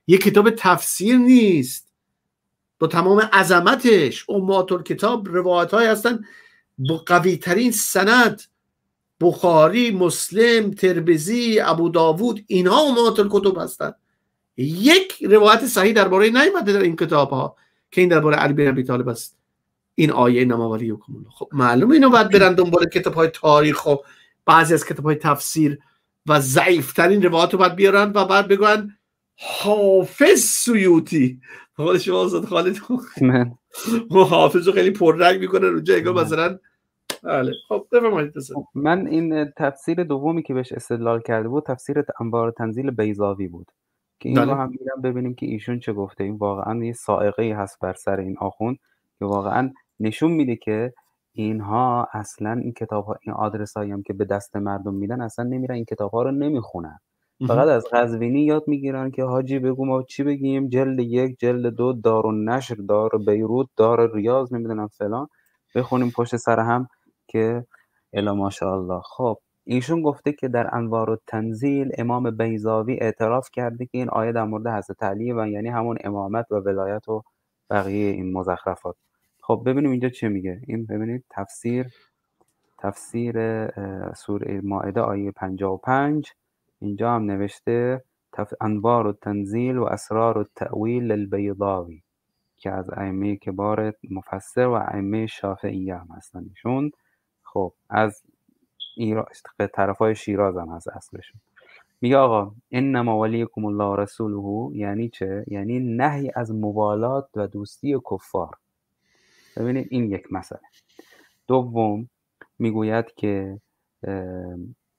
یه کتاب تفسیر نیست با تمام عظمتش. امهات الکتاب روایت های هستن با قوی ترین سند، بخاری، مسلم، ترمذی، ابو داوود، اینها امهات الکتب هستن. یک روایت صحیح درباره نیامده در این کتاب ها که این درباره علی بن ابی طالب است. این آیه انما ولیکم الله. خب معلومه اینو باید برن دنبال کتاب های تاریخ و بعضی از کتاب های تفسیر و ضعیف ترین روایات رو باید بیارن و بعد بگن حافظ سیوطی. حالا شما استاد خالد حافظ رو خیلی پررنگ میکنه اونجا انگار مثلا. بله خب بفرمایید. من این تفسیر دومی که بهش استدلال کرده بود تفسیر انوار تنزیل بیضاوی بود که این رو هم میرم ببینیم که ایشون چه گفته. این واقعا یه صاعقه هست بر سر این آخوند که واقعا نشون میده که اینها اصلا این کتاب ها، این آدرس هایی هم که به دست مردم میدن اصلا نمیرن این کتاب ها رو نمیخونن، فقط از قزوینی یاد میگیرن که حاجی بگو ما چی بگیم، جلد یک، جلد دو، دارالنشر، دار بیروت، دار ریاض، نمیدونم فلان، بخونیم پشت سر هم که الا ماشاءالله. خب ایشون گفته که در انوار التنزیل امام بیضاوی اعتراف کرده که این آیه در مورد حضرت علی و یعنی همون امامت و ولایت و بقیه این مزخرفات. خب ببینیم اینجا چه میگه. این ببینید تفسیر تفسیر سوره مائده آیه پنجاه و پنج اینجا هم نوشته تف... انوار التنزیل و اسرار التأویل للبیضاوی که از ائمه کبار مفسر و ائمه شافعیه هم هستن ایشون. خب از ایرا... طرفای شیراز هم هست اصلشون. میگه آقا انما ولیکم الله و رسوله یعنی چه؟ یعنی نهی از موالات و دوستی کفار. ببینید این یک مسئله. دوم میگوید که اه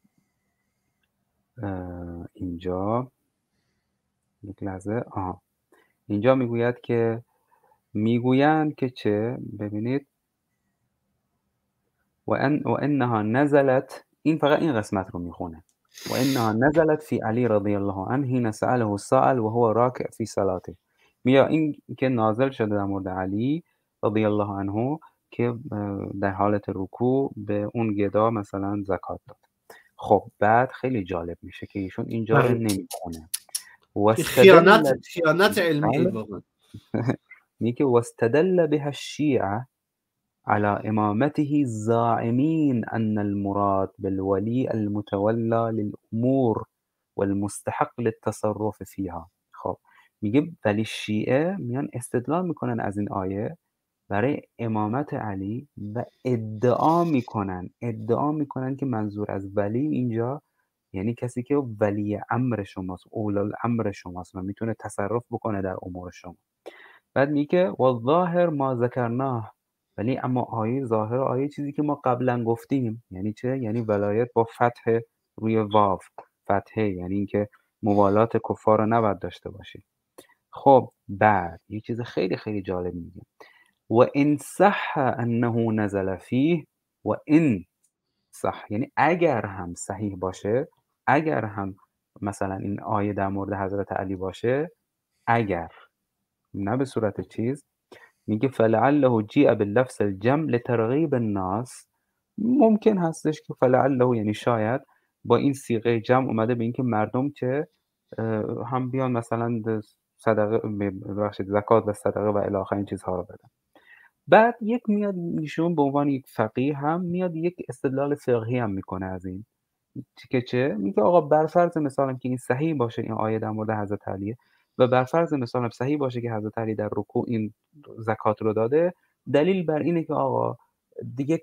اه اینجا یک لحظه آها اینجا میگوید که میگویند که چه؟ ببینید و ان و انها نزلت، این فقط این قسمت رو میخونه، و انها نزلت فی علی رضی الله عنه حين سأله السائل و هو راکع فی صلاته. میگه این که نازل شده در مورد علی رضی الله عنه که در حالت رکوع به اون گدا مثلا زکات داد. خب بعد خیلی جالب میشه که ایشون اینجا رو نمیخونه. خیانت خیانت علمی واقعا. میگه واستدل بها الشیعه على امامته زاعمین ان المراد بالولی المتولى للامور والمستحق للتصرف فيها. خب میگه ولی شیعه میان استدلال میکنن از این آیه برای امامت علی و ادعا میکنن ادعا میکنن که منظور از ولی اینجا یعنی کسی که ولی امر شماست، اولوالامر شماست و میتونه تصرف بکنه در امور شما. بعد میگه والظاهر ما ذکرناه، ولی اما آیه ظاهر آیه چیزی که ما قبلا گفتیم. یعنی چه؟ یعنی ولایت با فتح روی واو، فتحه، یعنی اینکه موالات کفار رو نباید داشته باشید. خب بعد یه چیز خیلی خیلی جالب میگه و ان صح انه نزل فیه و ان صح، یعنی اگر هم صحیح باشه، اگر هم مثلا این آیه در مورد حضرت علی باشه، اگر نه به صورت چیز، میگه فلعله جیء باللفظ الجمع لترغیب الناس، ممکن هستش که فلعله یعنی شاید با این صیغه جمع اومده به اینکه مردم که هم بیان مثلا صدقه ببخشید زکات و صدقه و الی آخر این چیزها رو بدن. بعد یک میاد ایشون به عنوان یک فقیه هم میاد یک استدلال فقهی هم میکنه از این که چه؟ میگه آقا بر فرض مثلا که این صحیح باشه این آیه در مورد حضرت علی و بر فرض مثلا صحیح باشه که حضرت علی در رکوع این زکات رو داده، دلیل بر اینه که آقا دیگه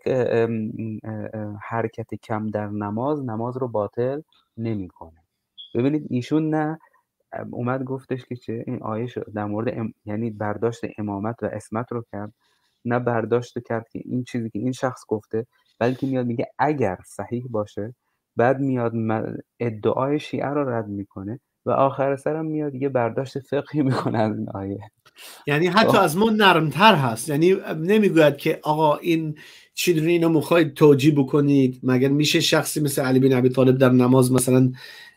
حرکت کم در نماز نماز رو باطل نمیکنه. ببینید ایشون نه اومد گفتش که چه این آیه در مورد ام... یعنی برداشت امامت و اسمت رو کرد، نه برداشت کرد که این چیزی که این شخص گفته، بلکه میاد میگه اگر صحیح باشه، بعد میاد ادعای شیعه رو رد میکنه و آخر سرم میاد یه برداشت فقهی میکنه از این آیه. یعنی حتی از ما نرمتر هست، یعنی نمیگوید که آقا این چی دونه اینو میخواید توجیه بکنید، مگر میشه شخصی مثل علی بن ابی طالب در نماز مثلا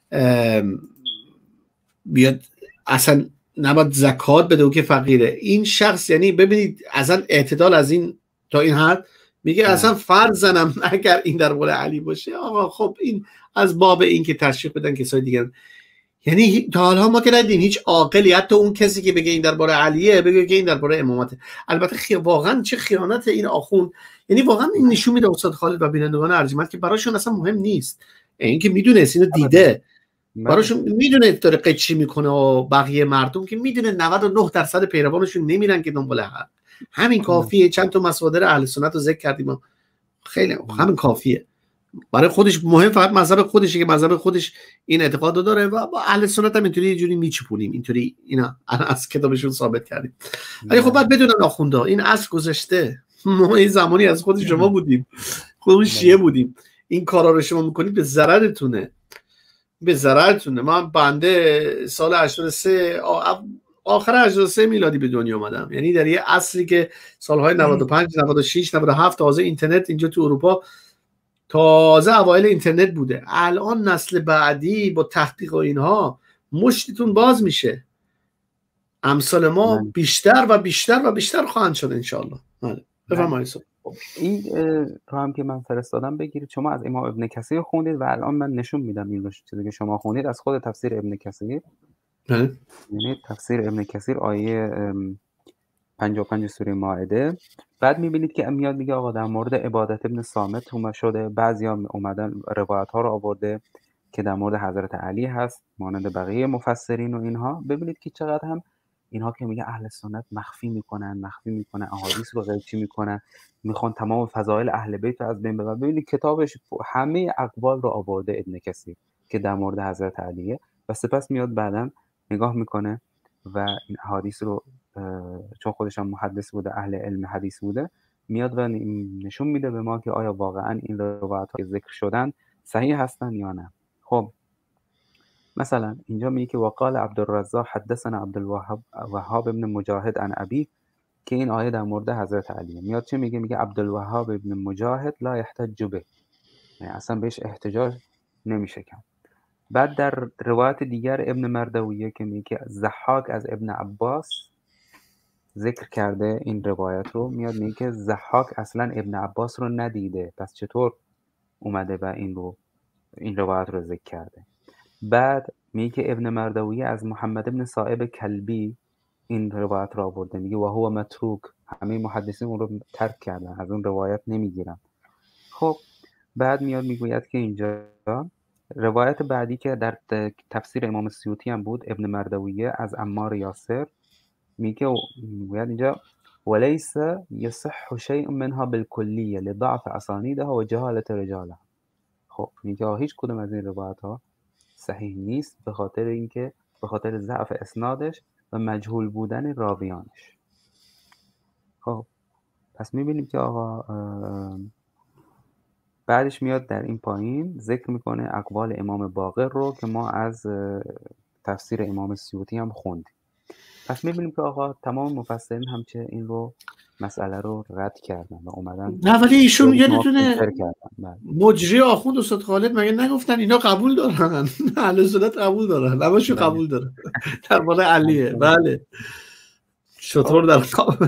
بیاد اصلا نباید زکات بده او که فقیره؟ این شخص یعنی ببینید اصلا اعتدال از این تا این حد میگه اصلا فرض زنم اگر این در مورد علی باشه آقا خب این از باب این که تشریح بدن کسای دیگر. یعنی تا حالا ما که ندیدیم هیچ عاقلی، حتی اون کسی که بگه این درباره علیه بگه که این درباره امامته. البته خی... واقعا چه خیانت این آخوند. یعنی واقعا این نشون میده استاد خالد و بینندگان ارجمند که براشون اصلا مهم نیست، این که میدونست اینو دیده، براشون میدونه داره قچی میکنه و بقیه مردم که میدونه نود و نه درصد پیروانشون نمیرن که دنبال حق. همین کافیه. چند تا مصادر اهل سنت رو ذکر کردیم، خیلی همین کافیه. برای خودش مهم فقط مذهب خودشه که مذهب خودش این اعتقاد رو داره و با اهل سنت هم اینطوری یه جوری میچپونیم، اینطوری اینا از کتابشون ثابت کردیم. ولی خب بعد بدونن آخوندا این اصل گذشته، ما این زمانی از خود شما بودیم، خودمون شیعه بودیم، این کارا رو شما میکنید به ضررتونه، به ضررتونه. من بنده سال هشتاد و سه آخر هشتاد و سه میلادی به دنیا اومدم، یعنی در یه عصری که سالهای نود و پنج نود و شش نود و هفت تازه اینترنت اینجا تو اروپا تازه اوایل اینترنت بوده. الان نسل بعدی با تحقیق و اینها مشتتون باز میشه، امثال ما من. بیشتر و بیشتر و بیشتر خواهند شد انشاءالله. بفرمایید. این رو هم که من فرستادم بگیرید. شما از امام ابن کثیر خوندید و الان من نشون میدم این چیزی که شما خوندید از خود تفسیر ابن کثیر. یعنی تفسیر ابن کثیر آیه پنجاه و پنج سوره مائده. بعد میبینید که میاد میگه آقا در مورد عبادت ابن صامت هم شده، بعضیا اومدن روایت ها رو آورده که در مورد حضرت علی هست مانند بقیه مفسرین و اینها. ببینید که چقدر هم اینها که میگه اهل سنت مخفی میکنن مخفی میکنن احادیث رو قیچی میکنن، میخوان تمام فضائل اهل بیت رو از بین ببرن. ببینید کتابش همه اقوال رو آورده ابن کثیر که در مورد حضرت علیه و سپس میاد بعداً نگاه میکنه و این احادیث رو چون خودش هم محدث بوده اهل علم حدیث بوده میاد و نشون میده به ما که آیا واقعا این روایت ها ذکر شدن صحیح هستن یا نه. خب مثلا اینجا میگه که وقال عبدالرزاق حدثنا عبدالوهاب وهاب ابن مجاهد عن ابی، که این آیه در مورد حضرت علی میاد چه میگه؟ میگه عبدالوهاب ابن مجاهد لا يحتج به، یعنی اصلا بهش احتجاج نمیشه کرد. بعد در روایت دیگر ابن مردویه که میگه ضحاک از ابن عباس ذکر کرده این روایت رو، میاد میگه که ضحاک اصلا ابن عباس رو ندیده، پس چطور اومده و این رو این روایت رو ذکر کرده. بعد میگه که ابن مردویه از محمد ابن صائب کلبی این روایت رو آورده، میگه و هو متروک، همه محدثین اون رو ترک کردن، از اون روایت نمیگیرن. خب بعد میاد میگوید که اینجا روایت بعدی که در تفسیر امام سیوطی هم بود ابن مردویه از عمار یاسر میگه میگوید اینجا وليس يصح شيء منها بالكليه لضعف اسانيدها و جهالت رجالها. خب میگه هیچ کدوم از این روایت ها صحیح نیست به خاطر اینکه به خاطر ضعف اسنادش و مجهول بودن راویانش. خب پس میبینیم که آقا بعدش میاد در این پایین ذکر میکنه اقوال امام باقر رو که ما از تفسیر امام سیوطی هم خوندیم. پس میبینیم که آقا تمام مفسرین همچه این رو مسئله رو رد کردن و اومدن. نه ولی ایشون یادتونه مجری آخوند استاد خالد مگه نگفتن اینا قبول دارن؟ اهل سنت قبول دارن، همشون قبول دارن در مورد علیه. بله چطور در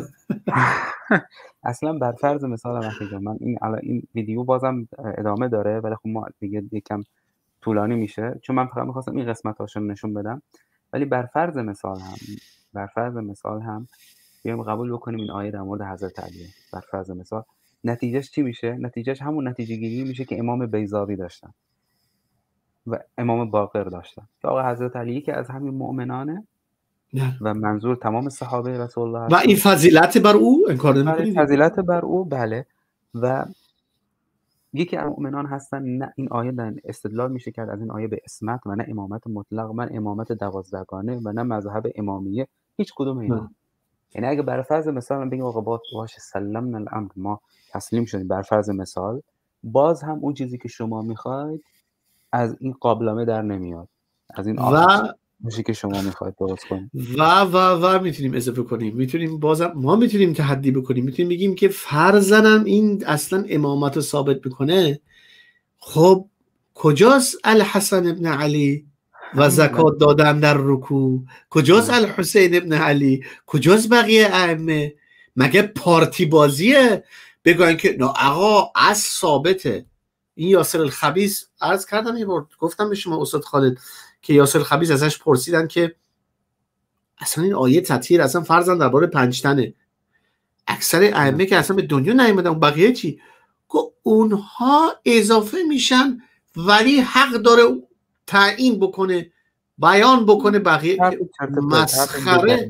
اصلا بر فرض مثال من من این الان این ویدیو بازم ادامه داره ولی خب ما دیگه یکم طولانی میشه چون من فقط می‌خواستم این قسمتاشو نشون بدم. ولی بر فرض مثال هم بر فرض مثال هم بیایم قبول بکنیم این آیه در مورد حضرت علیه، بر فرض مثال نتیجهش چی میشه؟ نتیجهش همون نتیجه گیری میشه که امام بیضاوی داشتن و امام باقر داشتن که آقا حضرت علی که از همین مؤمنانه نه. و منظور تمام صحابه رسول الله و این فضیلت بر او انکار نمی‌کنید؟ فضیلت بر او بله. و یکی از مؤمنان هستن. نه این آیه در استدلال میشه کرد از این آیه به اسمت و نه امامت مطلق، من امامت دوازدگانه و نه مذهب امامیه، هیچ کدوم اینا. یعنی اگه بر فرض مثال من بگم آقا باشه سلمنا الامر، ما تسلیم شدیم بر فرض مثال، باز هم اون چیزی که شما میخواید از این قابلمه در نمیاد، از این آیه چیزی که شما میخواید درست کنید و و و میتونیم اضافه کنیم، میتونیم بازم ما میتونیم تحدی بکنیم، میتونیم بگیم که فرضاً این اصلا امامت رو ثابت میکنه. خب کجاست الحسن ابن علی و زکات دادن در رکوع؟ کجاست الحسین ابن علی؟ کجاست بقیه ائمه؟ مگه پارتی بازیه بگن که نه آقا از ثابته؟ این یاسر الخبیث عرض کردم یه بار، گفتم به شما استاد خالد که یاسر خبیث ازش پرسیدن که اصلا این آیه تطهیر اصلا فرضاً درباره پنجتنه، اکثر ائمه که اصلا به دنیا نیومدن، بقیه چی؟ گفت اونها اضافه میشن ولی حق داره تعیین بکنه، بیان بکنه بقیه. مسخره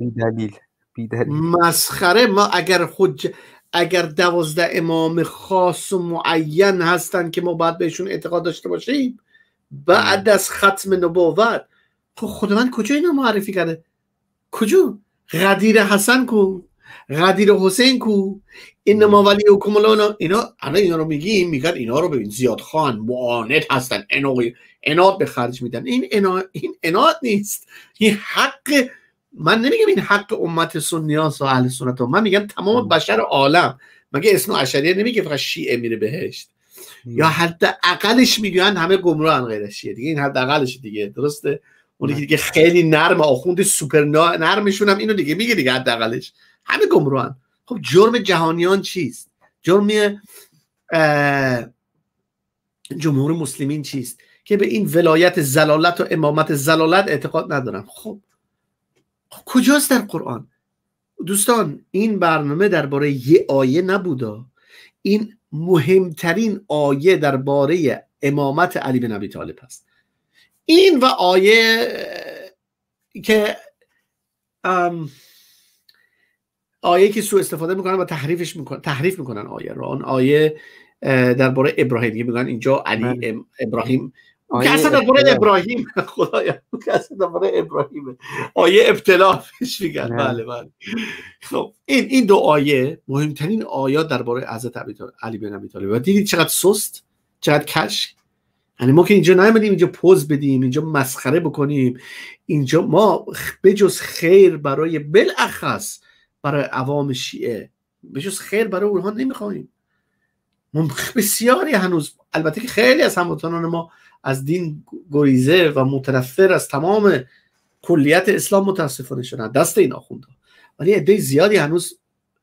مسخره. ما اگر حج اگر دوازده امام خاص و معین هستن که ما باید بهشون اعتقاد داشته باشیم بعد از ختم نبوت، خب خدا من کجا اینا معرفی کرده؟ کجا؟ غدیر حسن کو؟ غدیر حسین کو؟ انما ولی حکم الله. اینا الان اینا رو میگیم، میگن اینا رو ببین زیاد خان معاند هستن، اناد به خرج میدن. این اناد این اناد نیست، این حق. من نمیگم این حق امت سنیاست و اهل سنت ها، من میگم تمام بشر عالم. مگه اثنا عشریه نمیگه فقط شیعه میره بهشت؟ یا حداقلش میگن همه گمراهن غیر شیعه دیگه، این حداقلش دیگه، درسته؟ اونی که دیگه خیلی نرم، آخوند سوپر نرمشون هم اینو دیگه میگه دیگه، حداقلش همه گمراهن. خب جرم جهانیان چیست؟ جرم جمهور مسلمین چیست؟ که به این ولایت زلالت و امامت زلالت اعتقاد ندارن. خب کجاست در قرآن؟ دوستان این برنامه درباره یه آیه نبوده، این مهمترین آیه درباره امامت علی بن ابی طالب هست. این و آیه که آیه که سوء استفاده میکنن و تحریفش میکنن، تحریف میکنن آیه رو. آن آیه درباره ابراهیم میگن اینجا علی ابراهیم که اصلا درباره ابراهیم، خدایا که اصلا درباره ابراهیمه، آیه ابتلا پیش میگن. بله بله. خب این این دو آیه مهمترین آیات درباره حضرت علی بن ابی طالب. و دیدید چقدر سست، چقدر کش. یعنی ما که اینجا نیومدیم اینجا پوز بدیم، اینجا مسخره بکنیم، اینجا ما بجز خیر برای بالاخص برای عوام شیعه، بجز خیر برای اونها نمیخوایم. ما بسیاری هنوز، البته که خیلی از هموطنان ما از دین گریزه و متنفر از تمام کلیت اسلام متاسفانه شدن دست این آخونده، ولی عده زیادی هنوز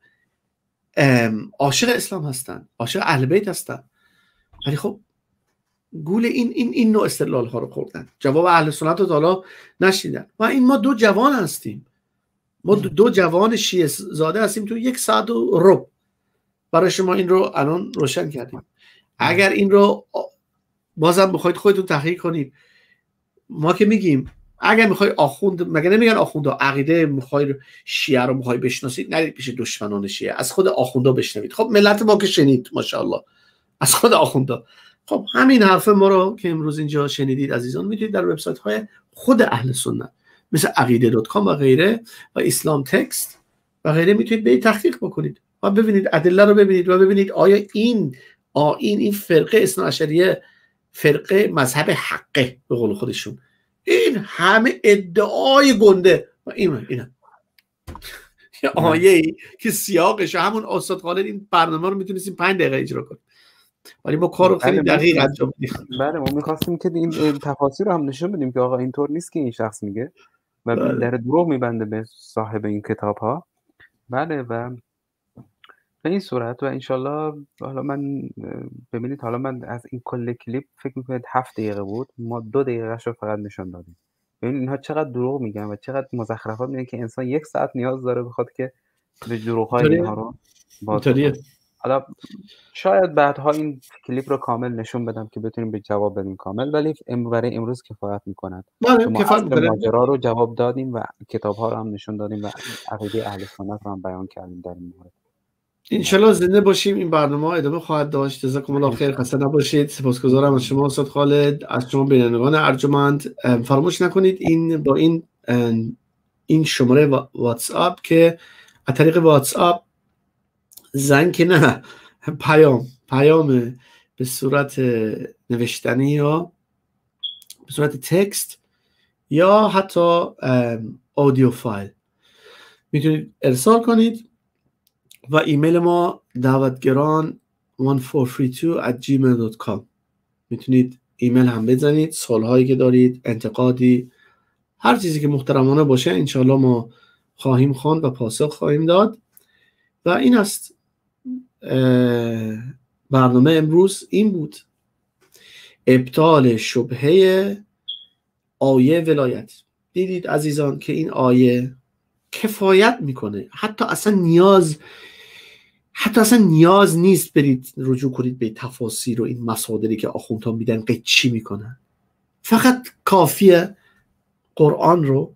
عاشق اسلام هستن، عاشق اهل بیت هستن. ولی خب گول این این این نوع استدلال ها رو خوردن، جواب اهل سنت رو حالا نشیدن. و این ما دو جوان هستیم، ما دو جوان شیعه زاده هستیم تو یک ساعت و ربع برای شما این رو الان روشن کردیم. اگر این رو بازم بخواید خودتون تحقیق کنید، ما که میگیم اگر میخوای آخوند، مگه نمیگن آخوندا عقیده میخوای شیعه رو میخوای بشناسید نرید پیش دشمنان شیعه، از خود آخوندا بشنوید. خب ملت ما که شنید ماشاءالله از خود آخوندا. خب همین حرف ما رو که امروز اینجا شنیدید عزیزان میتونید در وبسایت های خود اهل سنت مثل عقیده دات کام و غیره و اسلام تکست و غیره میتونید به تحقیق بکنید و ببینید ادله رو ببینید و ببینید آیا این آیین این فرقه اثنا عشریه فرقه مذهب حقه به قول خودشون، این همه ادعای گنده و این اینا یه آیه‌ای که سیاقش همون استاد خالد این برنامه رو میتونستیم پنج دقیقه اجرا کنیم، ولی ما کارو خیلی دقیق انجام میدیم. بله ما می‌خواستیم که این تفاصیل رو هم نشون بدیم که آقا اینطور نیست که این شخص میگه و بله. در دروغ میبنده به صاحب این کتاب ها. بله و به این صورت و انشالله حالا من ببینید، حالا من از این کل کلیپ فکر میکنید هفت دقیقه بود، ما دو دقیقه رو فقط نشون دادیم. ببین اینها چقدر دروغ میگن و چقدر مزخرفات میگن که انسان یک ساعت نیاز داره بخواد که به دروغ‌های اینها رو باز کنه. حالا شاید بعدها این کلیپ رو کامل نشون بدم که بتونیم به جواب بدیم کامل، ولی برای امروز کفایت میکنند. ما اصل ماجرا رو جواب دادیم و کتاب‌ها رو هم نشون دادیم و عقیده اهل سنت رو هم بیان کردیم در این مورد. انشالله زنده باشیم، این برنامه ادامه خواهد داشت. جزاکم الله خیر، خسته نباشید. سپاسگزارم از شما استاد خالد، از شما بینندگان ارجمند. فراموش نکنید این با این این شماره واتس اپ که از طریق واتس اپ زنگ که نه پیام پیام به صورت نوشتنی یا به صورت تکست یا حتی آدیو فایل میتونید ارسال کنید و ایمیل ما دعوتگران یک چهار سه دو ات جیمیل دات کام. میتونید ایمیل هم بزنید، سوالهایی که دارید، انتقادی، هر چیزی که محترمانه باشه انشاءالله ما خواهیم خواند و پاسخ خواهیم داد. و این است برنامه امروز، این بود ابطال شبهه آیه ولایت. دیدید عزیزان که این آیه کفایت میکنه، حتی اصلا نیاز حتی اصلا نیاز نیست برید رجوع کنید به تفاسیر و این مصادری که آخوندها میدن قچی میکنن. فقط کافیه قرآن رو،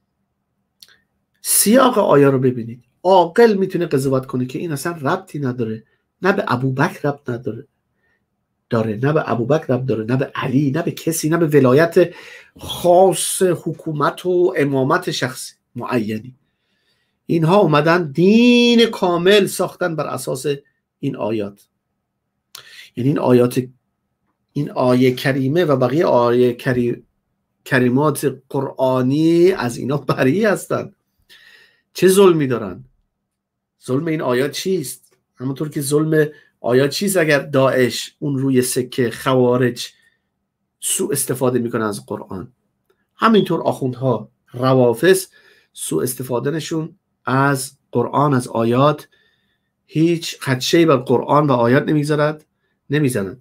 سیاق آیه رو ببینید. عاقل میتونه قضاوت کنه که این اصلا ربطی نداره، نه به ابوبکر ربط نداره داره نه به ابوبکر ربط داره، نه به علی، نه به کسی، نه به ولایت خاص حکومت و امامت شخصی معینی. اینها اومدن دین کامل ساختن بر اساس این آیات. یعنی این آیات، این آیه کریمه و بقیه آیه کری... کریمات قرآنی از اینا بری هستن. چه ظلمی دارن؟ ظلم این آیات چیست؟ همونطور که ظلم آیات چیست اگر داعش اون روی سکه خوارج سوء استفاده میکنه از قرآن، همینطور آخوندها روافض سوء استفاده نشون از قرآن، از آیات، هیچ خدشه‌ای بر قرآن و آیات نمیذارد نمیزند.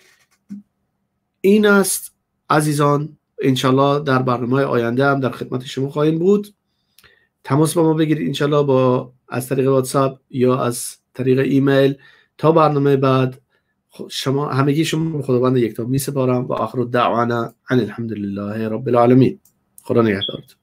این است عزیزان. انشالله در برنامه آینده هم در خدمت شما خواهیم بود. تماس با ما بگیرید انشالله با از طریق واتساپ یا از طریق ایمیل. تا برنامه بعد شما همگی شما خداوند یکتا میسپارم و آخر دعوانا ان الحمد لله رب العالمین. خدا نگهدارتون.